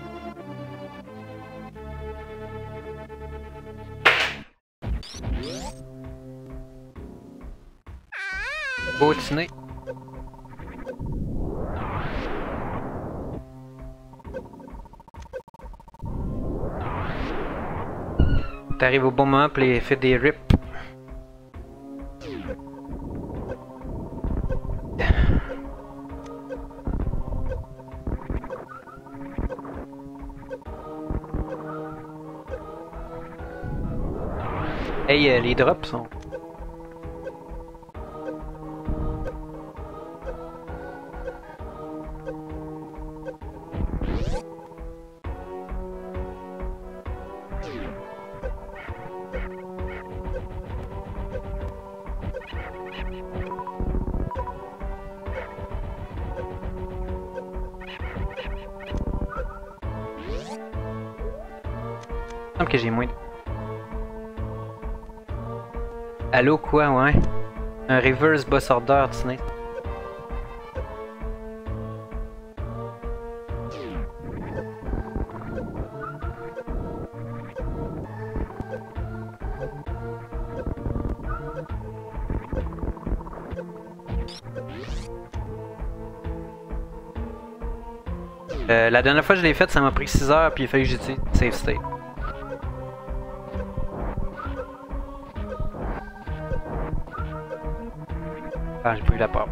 Continuer. T'arrives au bon moment pour les faire des rips. Hey, les drops sont... Il me semble que j'ai moins de... Allô quoi, ouais? Un reverse boss order, Disney. La dernière fois que je l'ai faite, ça m'a pris 6 heures, puis il a fallu que j'utilise save state. Ah, j'ai pas eu la peur.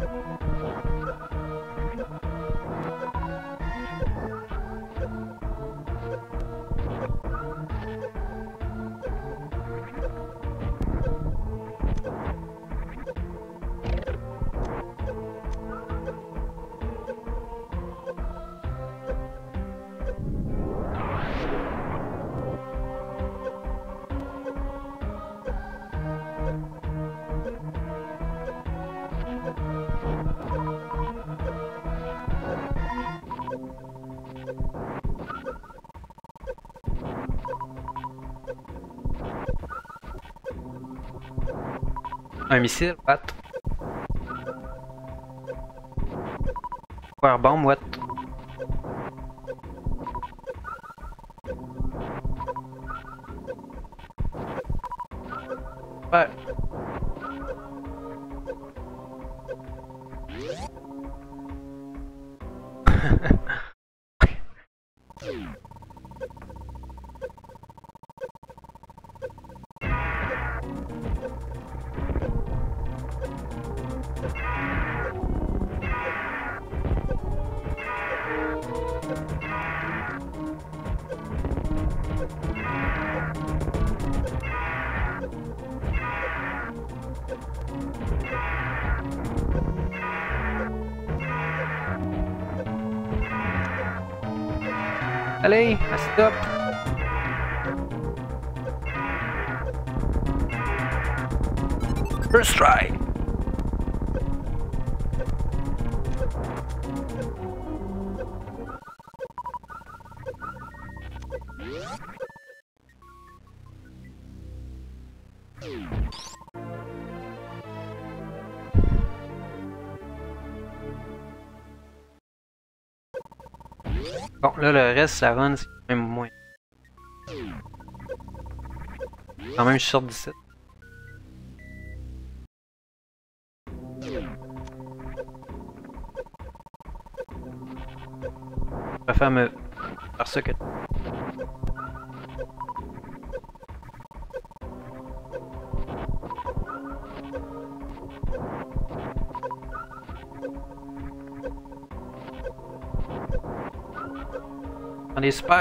Un missile, what? Firebomb, what? Ouais. Allez, stop! First try! Bon, là, le reste, ça run, c'est quand même moins. Quand même, je sors d'ici. Je préfère me faire ça que. On est super.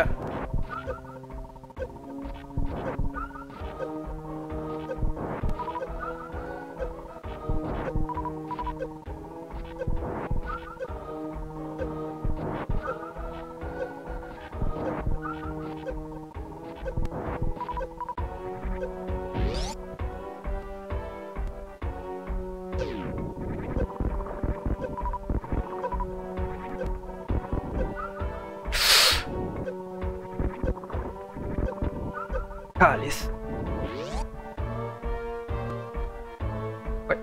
Calice. Ouais.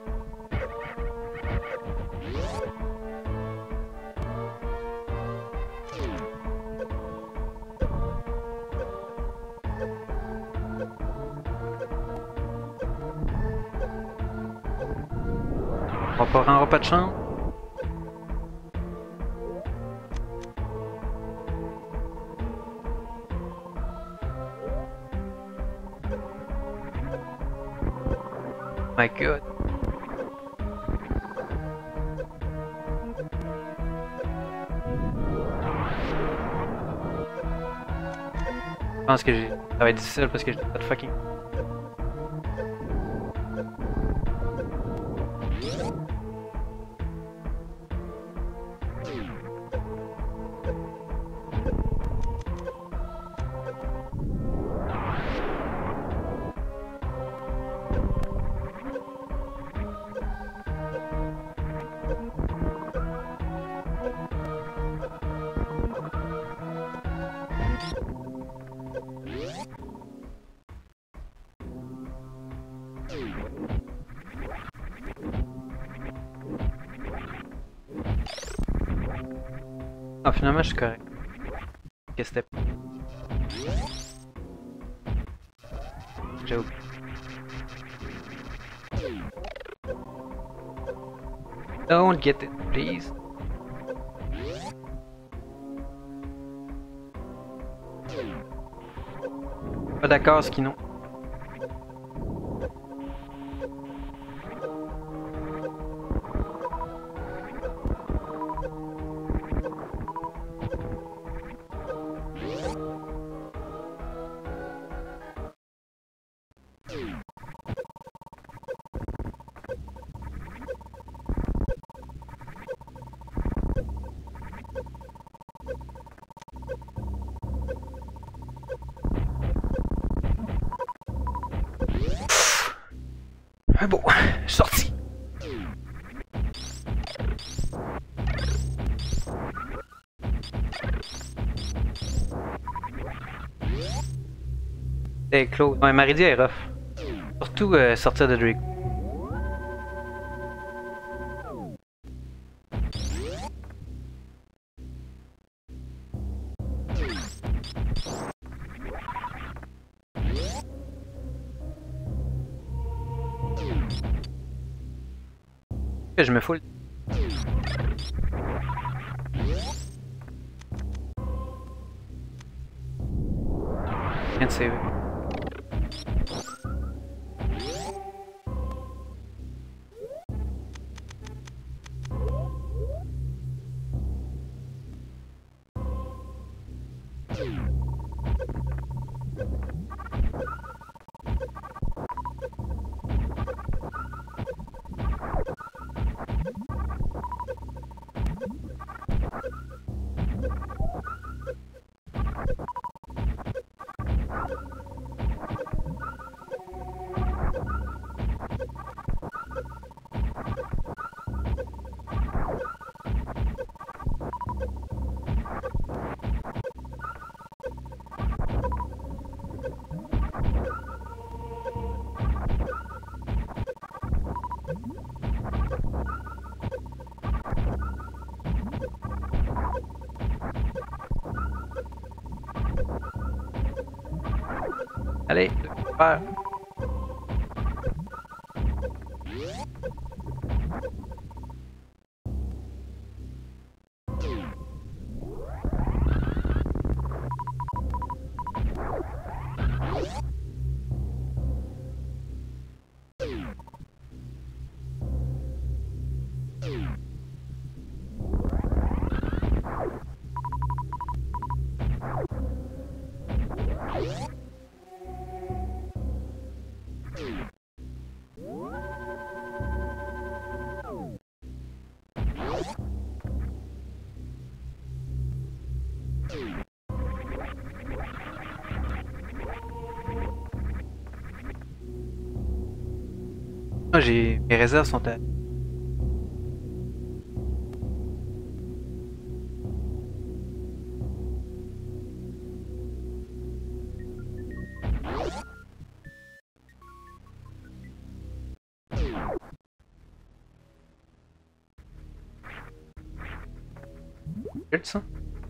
On va pas un repas de chambre. My god. Je pense que ça va être difficile parce que j'ai pas de fucking. Ah, finalement, je suis correct. Qu'est-ce que c'était? J'ai oublié. Don't get it, please. Pas d'accord, Skino. Ah bon, sorti. C'est Claude. Ouais, Maridia est rough. Surtout sortir de Drake. Je me fous. Rien de save. Allez, super. Ah, mes réserves sont à... Weird, ça.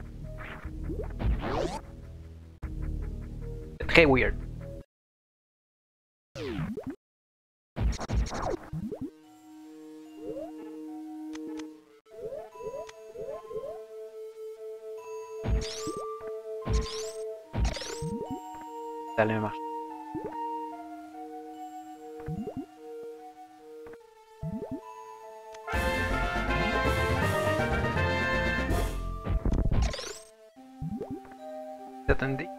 C'est très weird. Ça allait marcher. Attendez.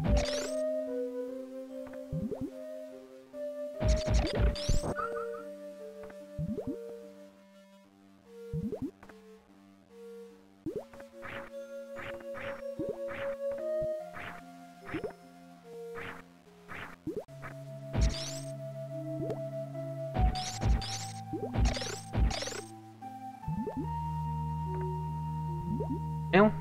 Non.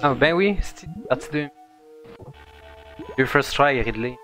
Ah ben oui, c'est partie 2. Your first try, Ridley.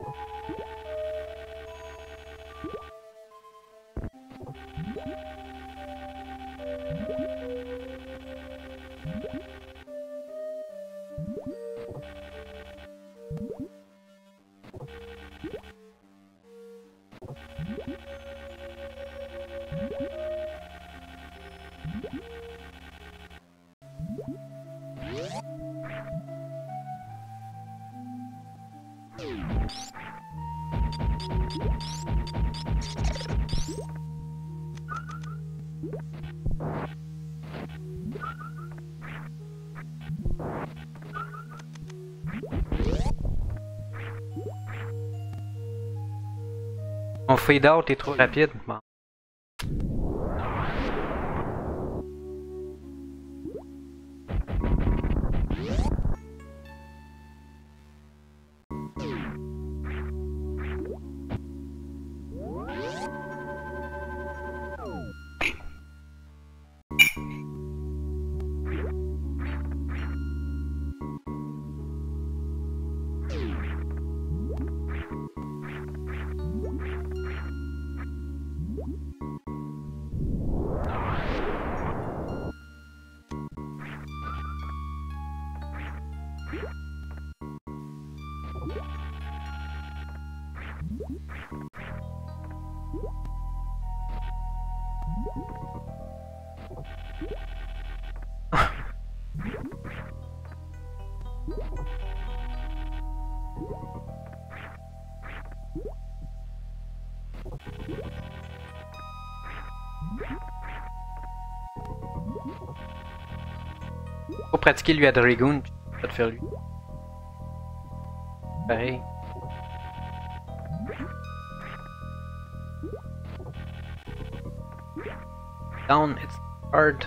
Mon fade out est trop rapide. Bon. Faut pratiquer lui à Dragoon, puis pas te faire lui. Pareil. Down, it's hard.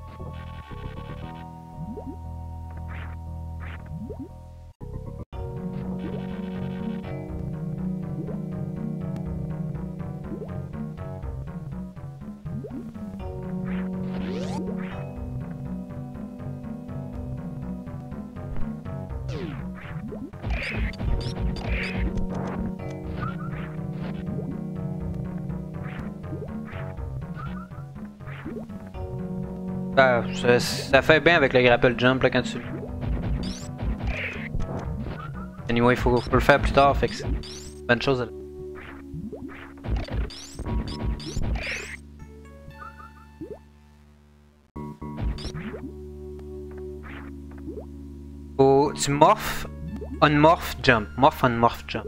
Ça fait bien avec le grapple jump là quand tu... Anyway, il faut le faire plus tard, fait que c'est une bonne chose à... Faut... Tu morph, unmorph, jump. Morph, unmorph, jump.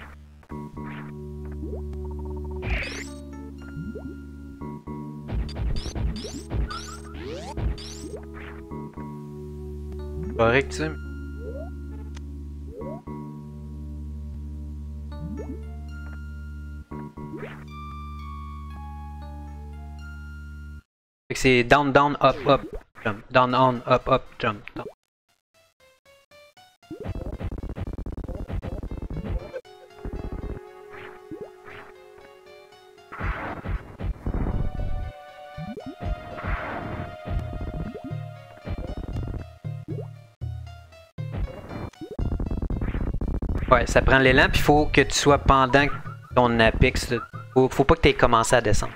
Correct, tu sais. Fait que c'est down, down, up, up, jump. Down, down, up, jump. Down. Ouais, ça prend l'élan, puis faut que tu sois pendant ton apex. Faut pas que tu aies commencé à descendre.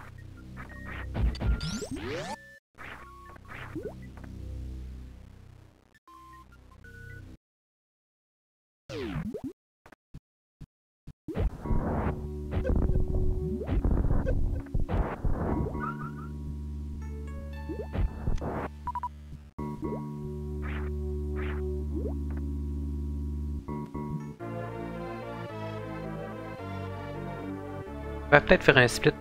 On va peut-être faire un split.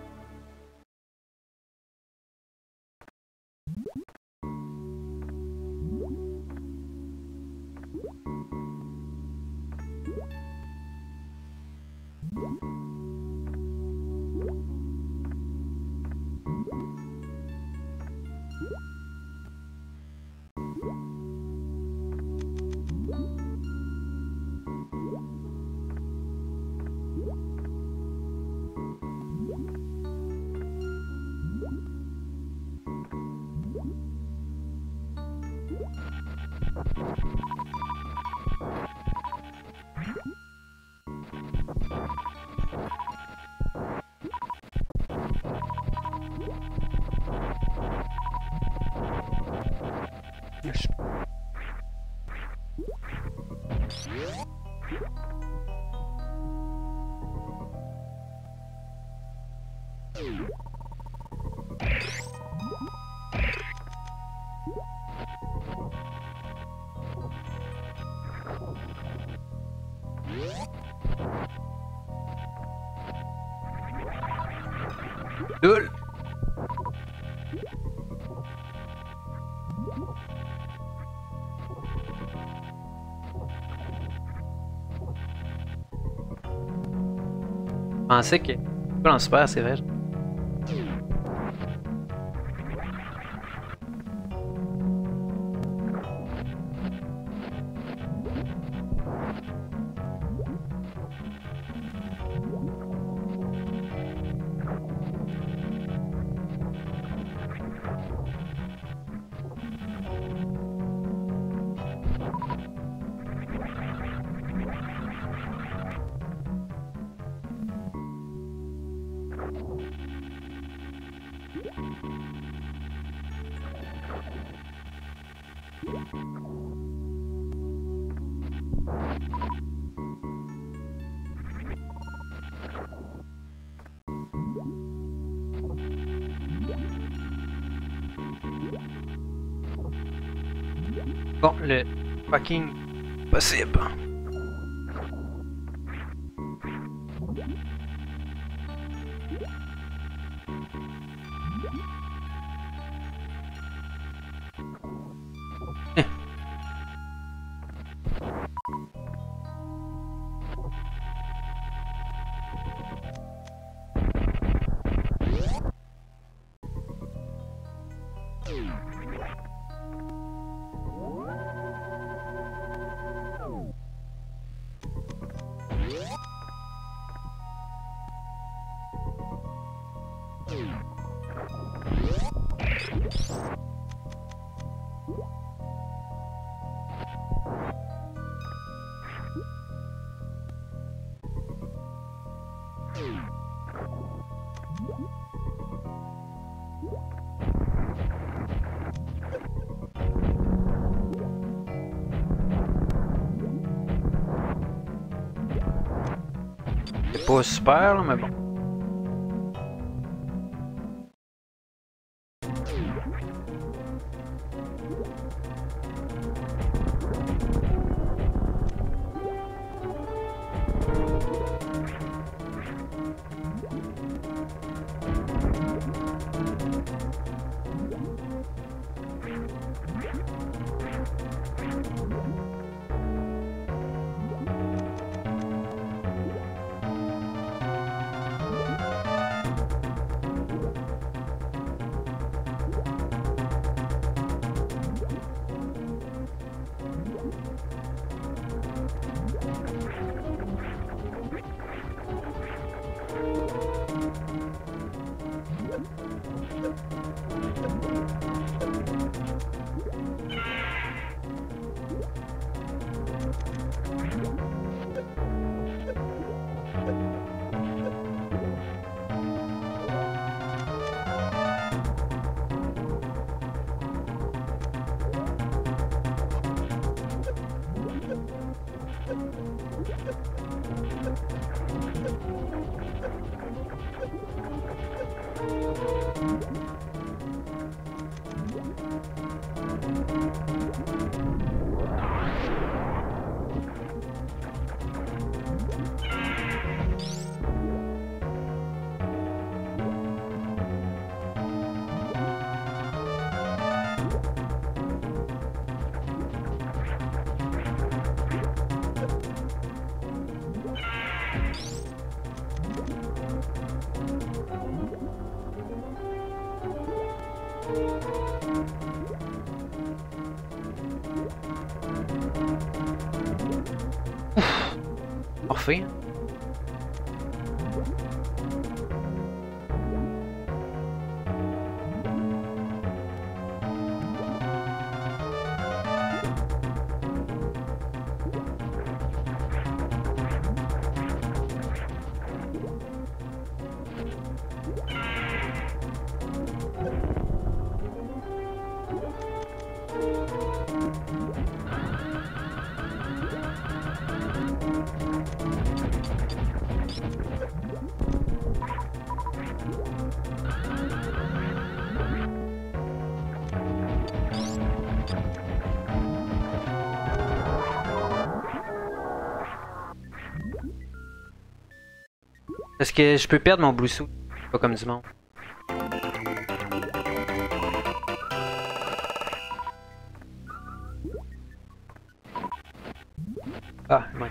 Cool. Je pensais que... Pas dans super, c'est vrai. Bon, le fucking possible. C'est pas super, là, mais bon. Parfait. Parce que je peux perdre mon blue suit, pas comme du monde. Ah, ouais.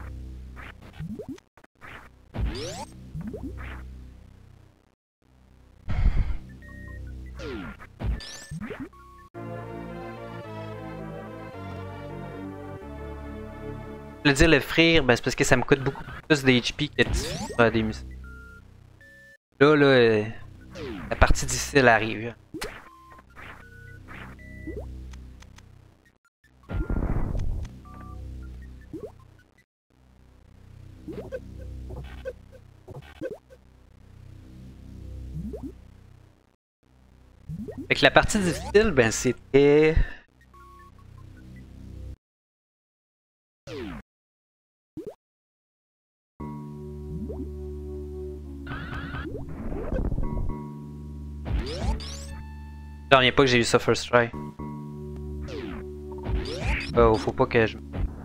Je veux dire le frire, ben c'est parce que ça me coûte beaucoup plus de HP que des musiques. Là, la partie difficile arrive. Fait que la partie difficile, ben c'était... J'en reviens pas que j'ai eu ça first try. Oh, faut pas que je...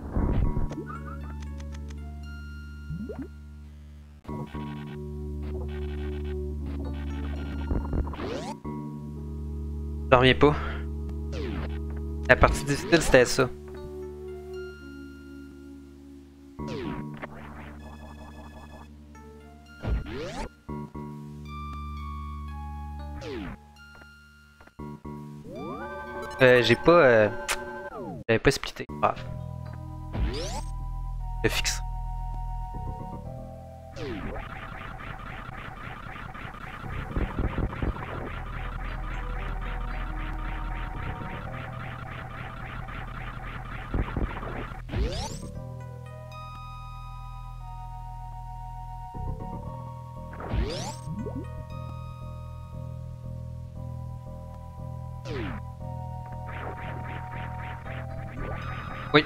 J'en reviens pas. La partie difficile c'était ça. J'ai pas... J'avais pas splitté. Bref. Je fixe. Oui.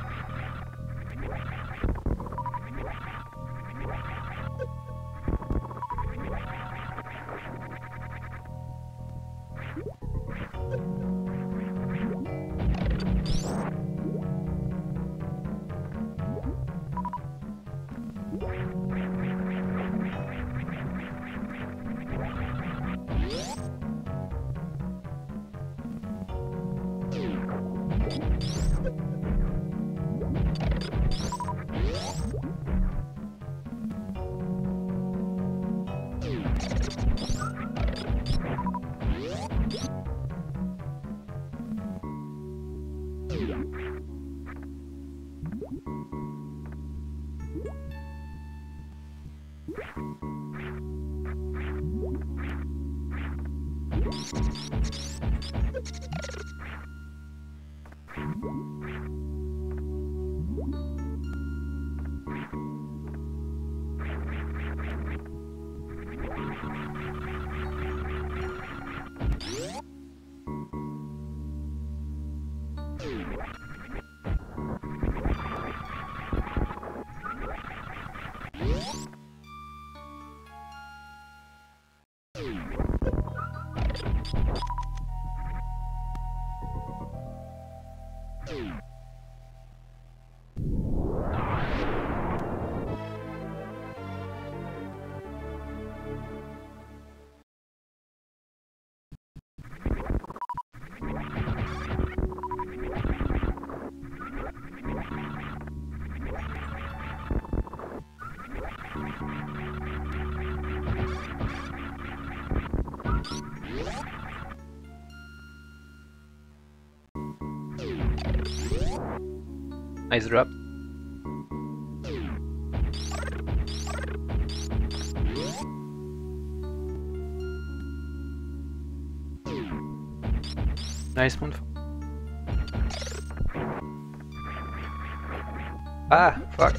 Nice drop. Nice one. Ah, fuck.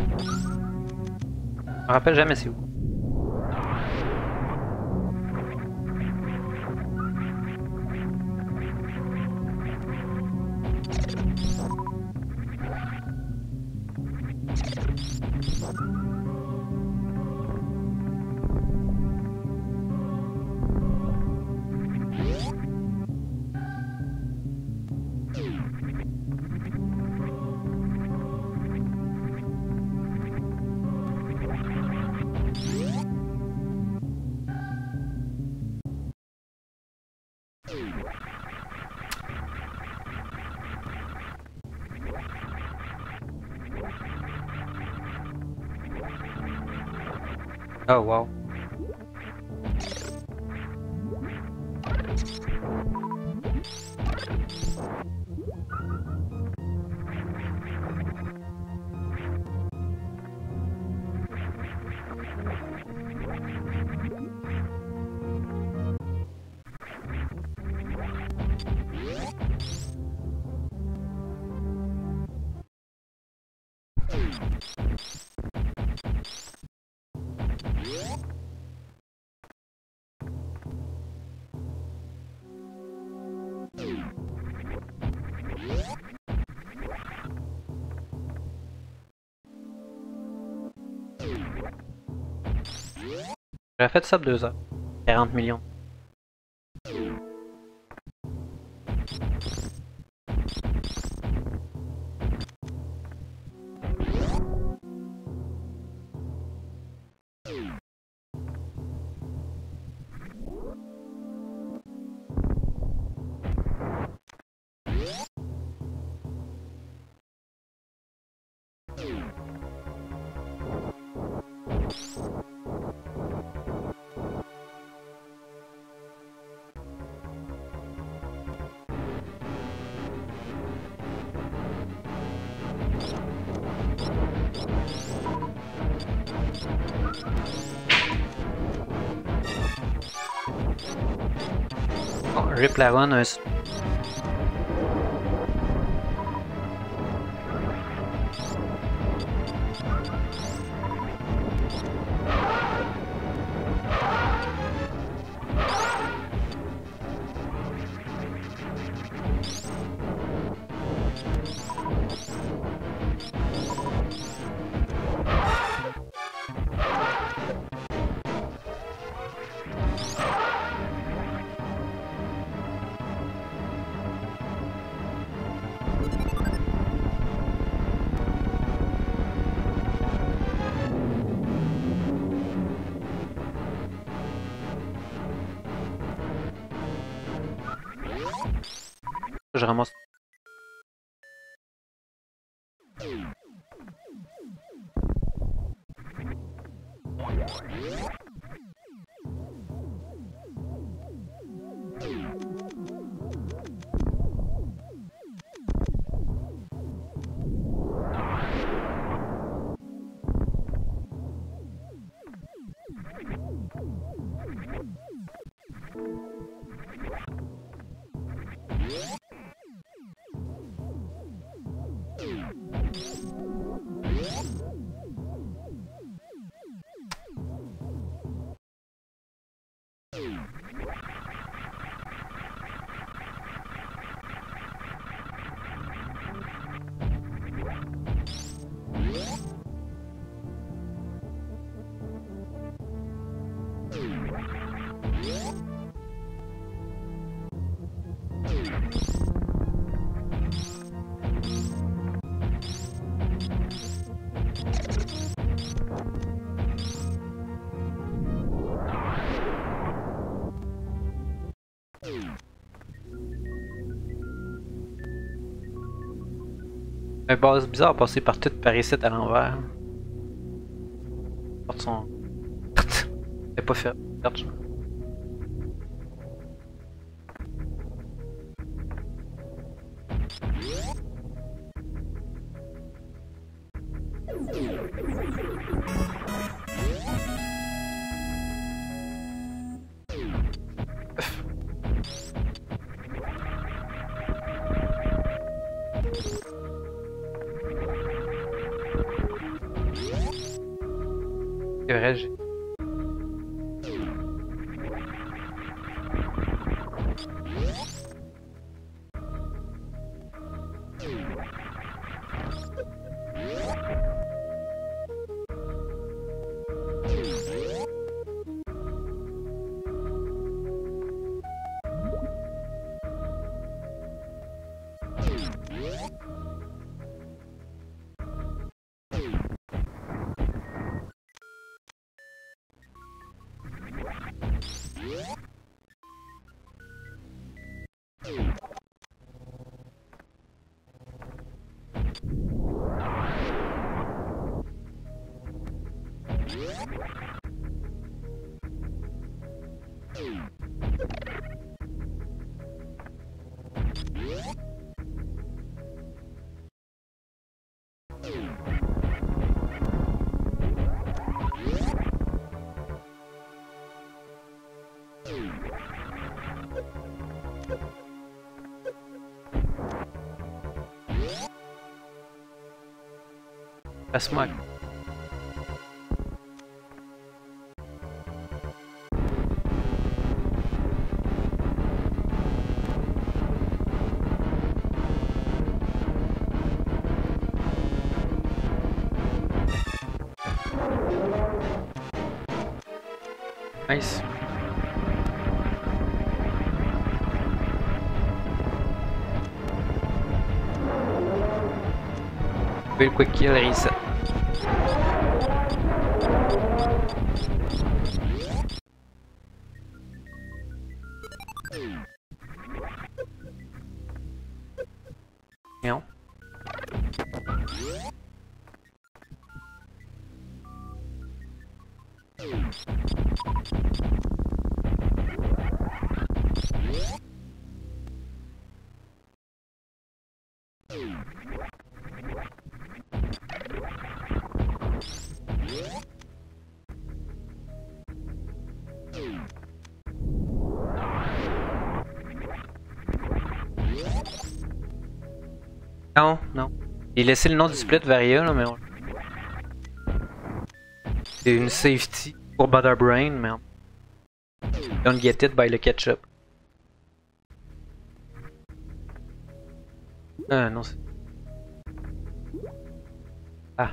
Je me rappelle jamais c'est où. Oh wow. J'aurais fait ça 2 heures. 40 millions. Oh, rip la run, je ramasse. Un boss bizarre passer par tout par ici à l'envers. Porte son. C'est pas fait. Regarde. C'est vrai, passe-moi. Nice. Le quick kill reset. Non. Non, non. Il laissé le nom du split Varia, là, mais on... C'est une safety pour Butterbrain, mais on... Don't get it by the ketchup. Non, c'est... Ah.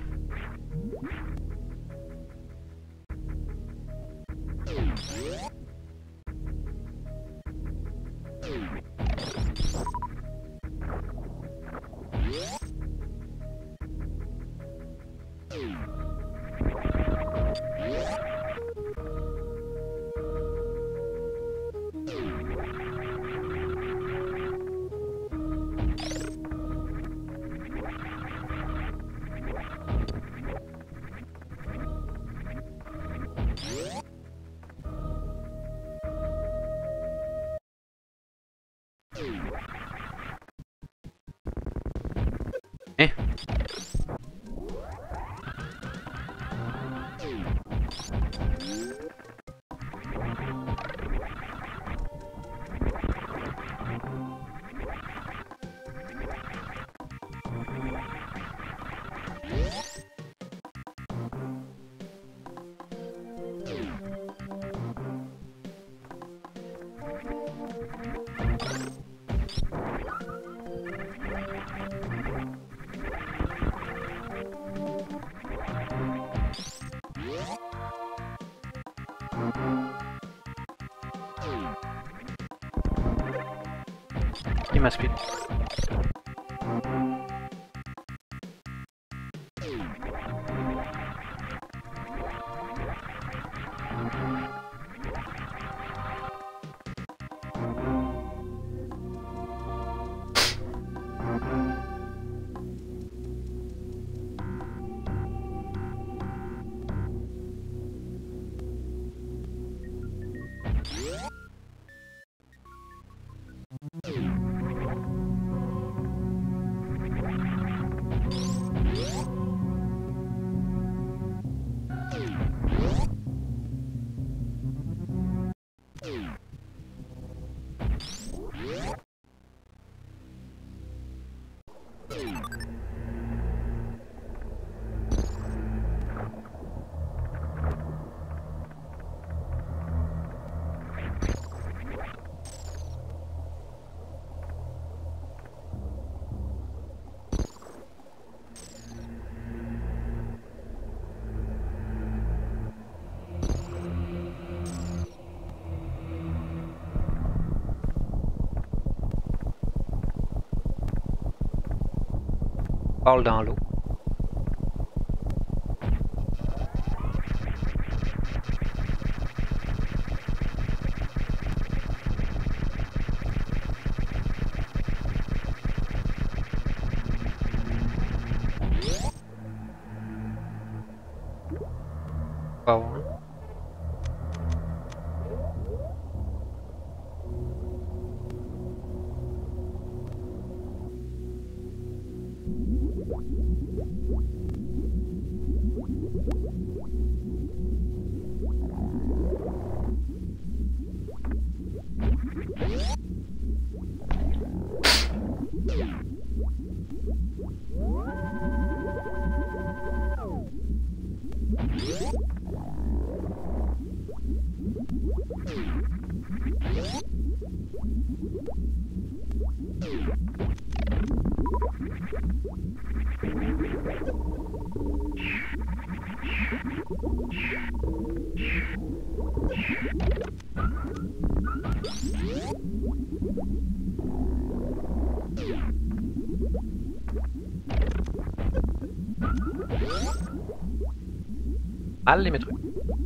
Eh. He must be. Parle dans l'eau. Wow. Mal les trucs.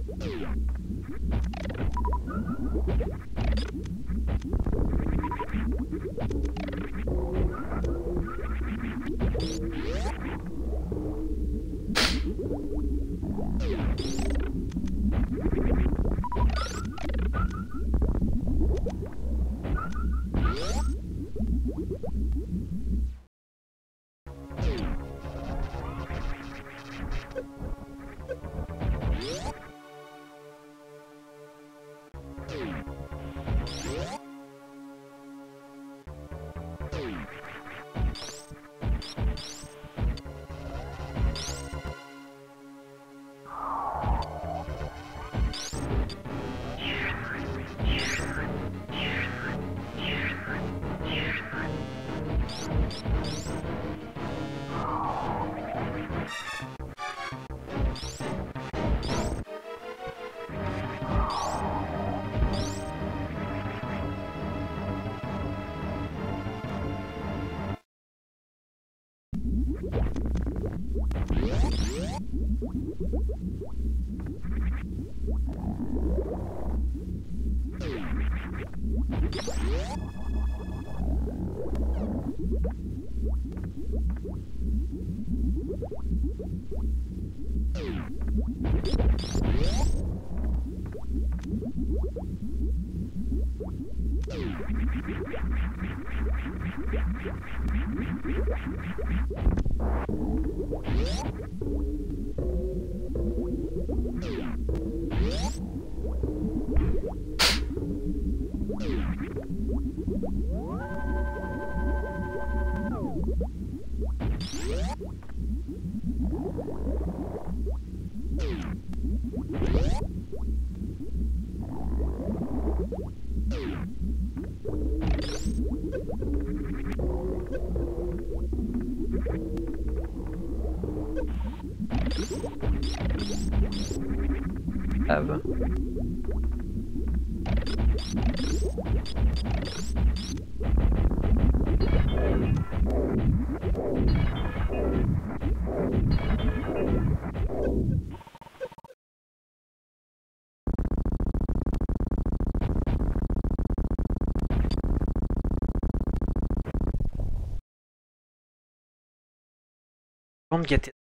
Lave. Don't get it.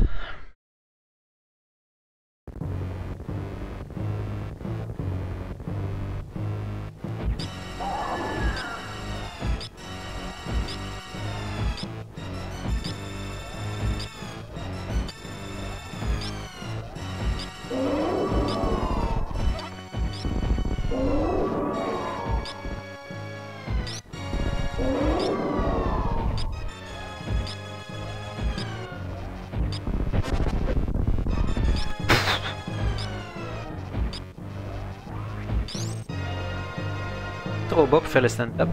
Trop bas pour faire le stand-up.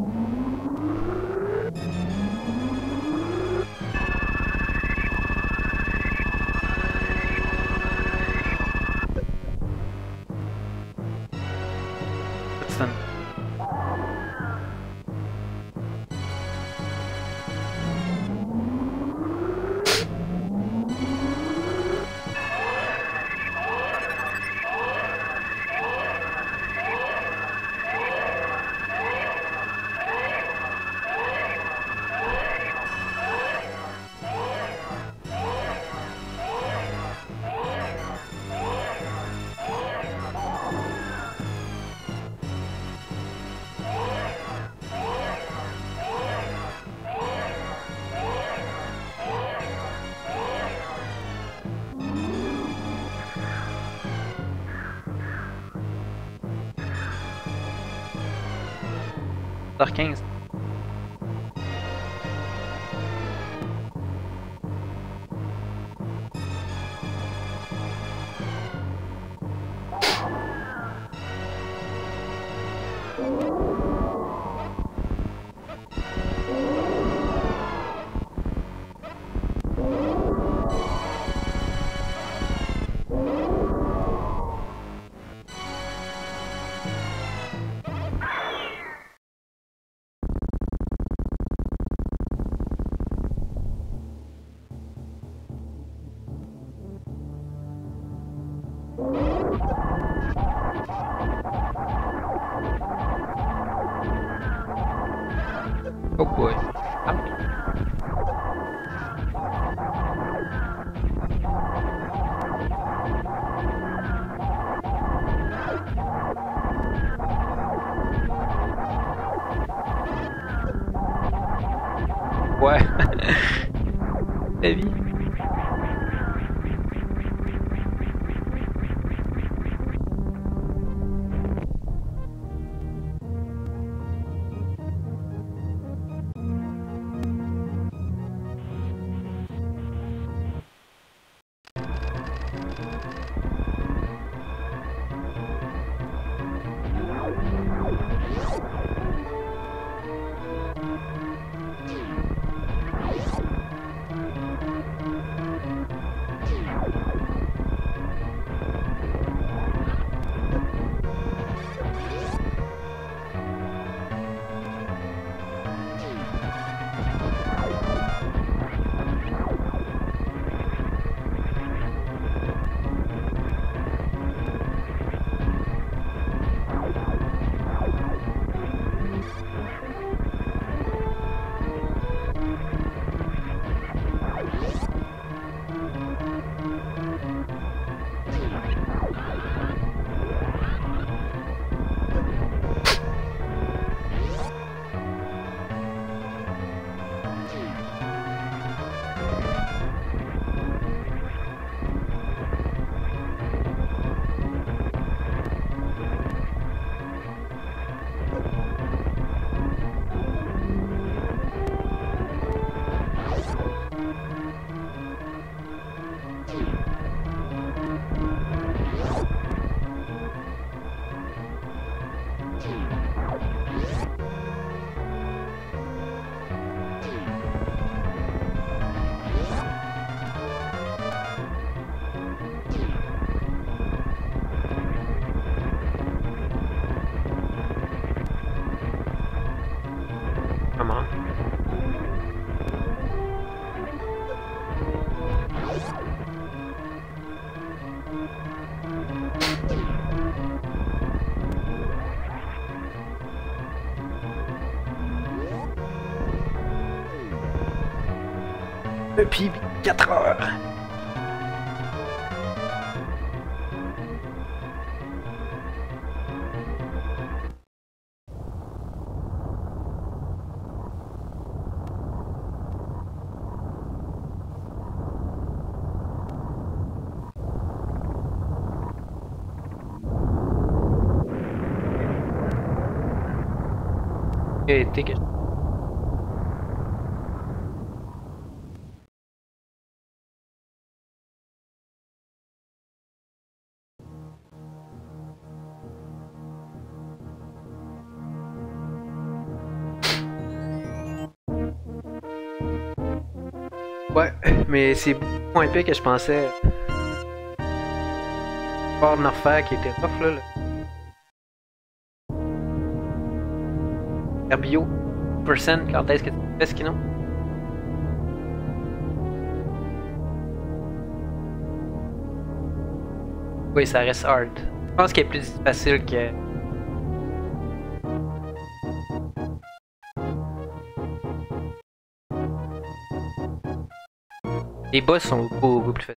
Stand. 14h15. Oh boy. Ouais. Heavy. Come on. Depuis 4 heures. Okay, take it. Ouais, mais c'est beaucoup moins épais que je pensais. Pas de refaire qui était tough là. Herbio, percent, quand est-ce que tu fais ce qu'il Oui, ça reste hard. Je pense qu'il est plus facile que. Les boss sont beaucoup plus faciles.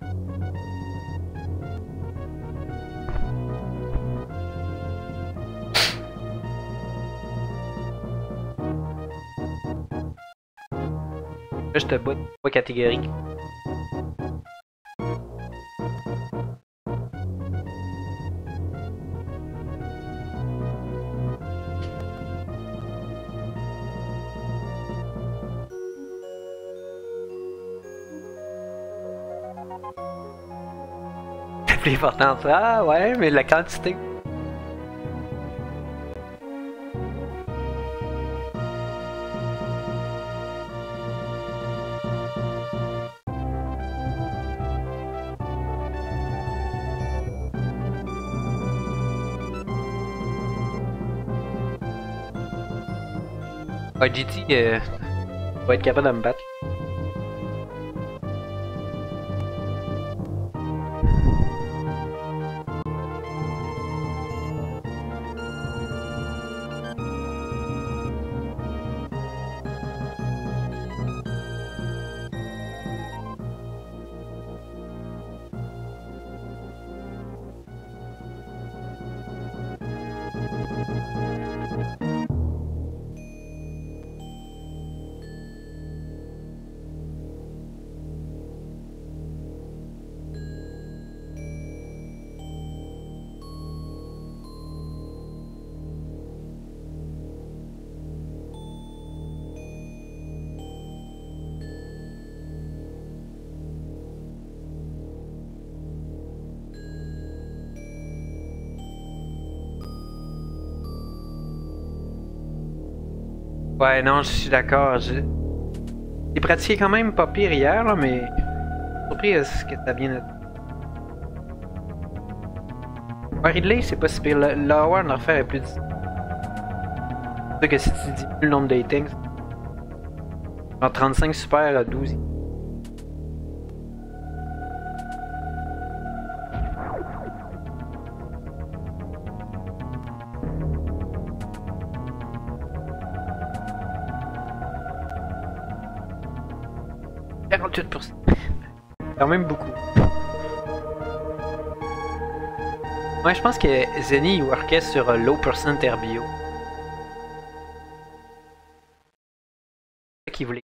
Là, je te bats pas catégorique. plus importante. Ah ouais, mais la quantité. Ouais, GT va être capable de me battre. Ouais, non, je suis d'accord. J'ai pratiqué quand même pas pire hier, là, mais surpris est-ce que t'as bien été. Ouais, Ridley, c'est pas si pire. L'hour de refaire est plus difficile. C'est sûr que si tu diminues le nombre d'atings, genre 35 super à 12. Quand même beaucoup. Ouais, je pense que Zenny workait sur low percent RBO. C'est ça qu'il voulait.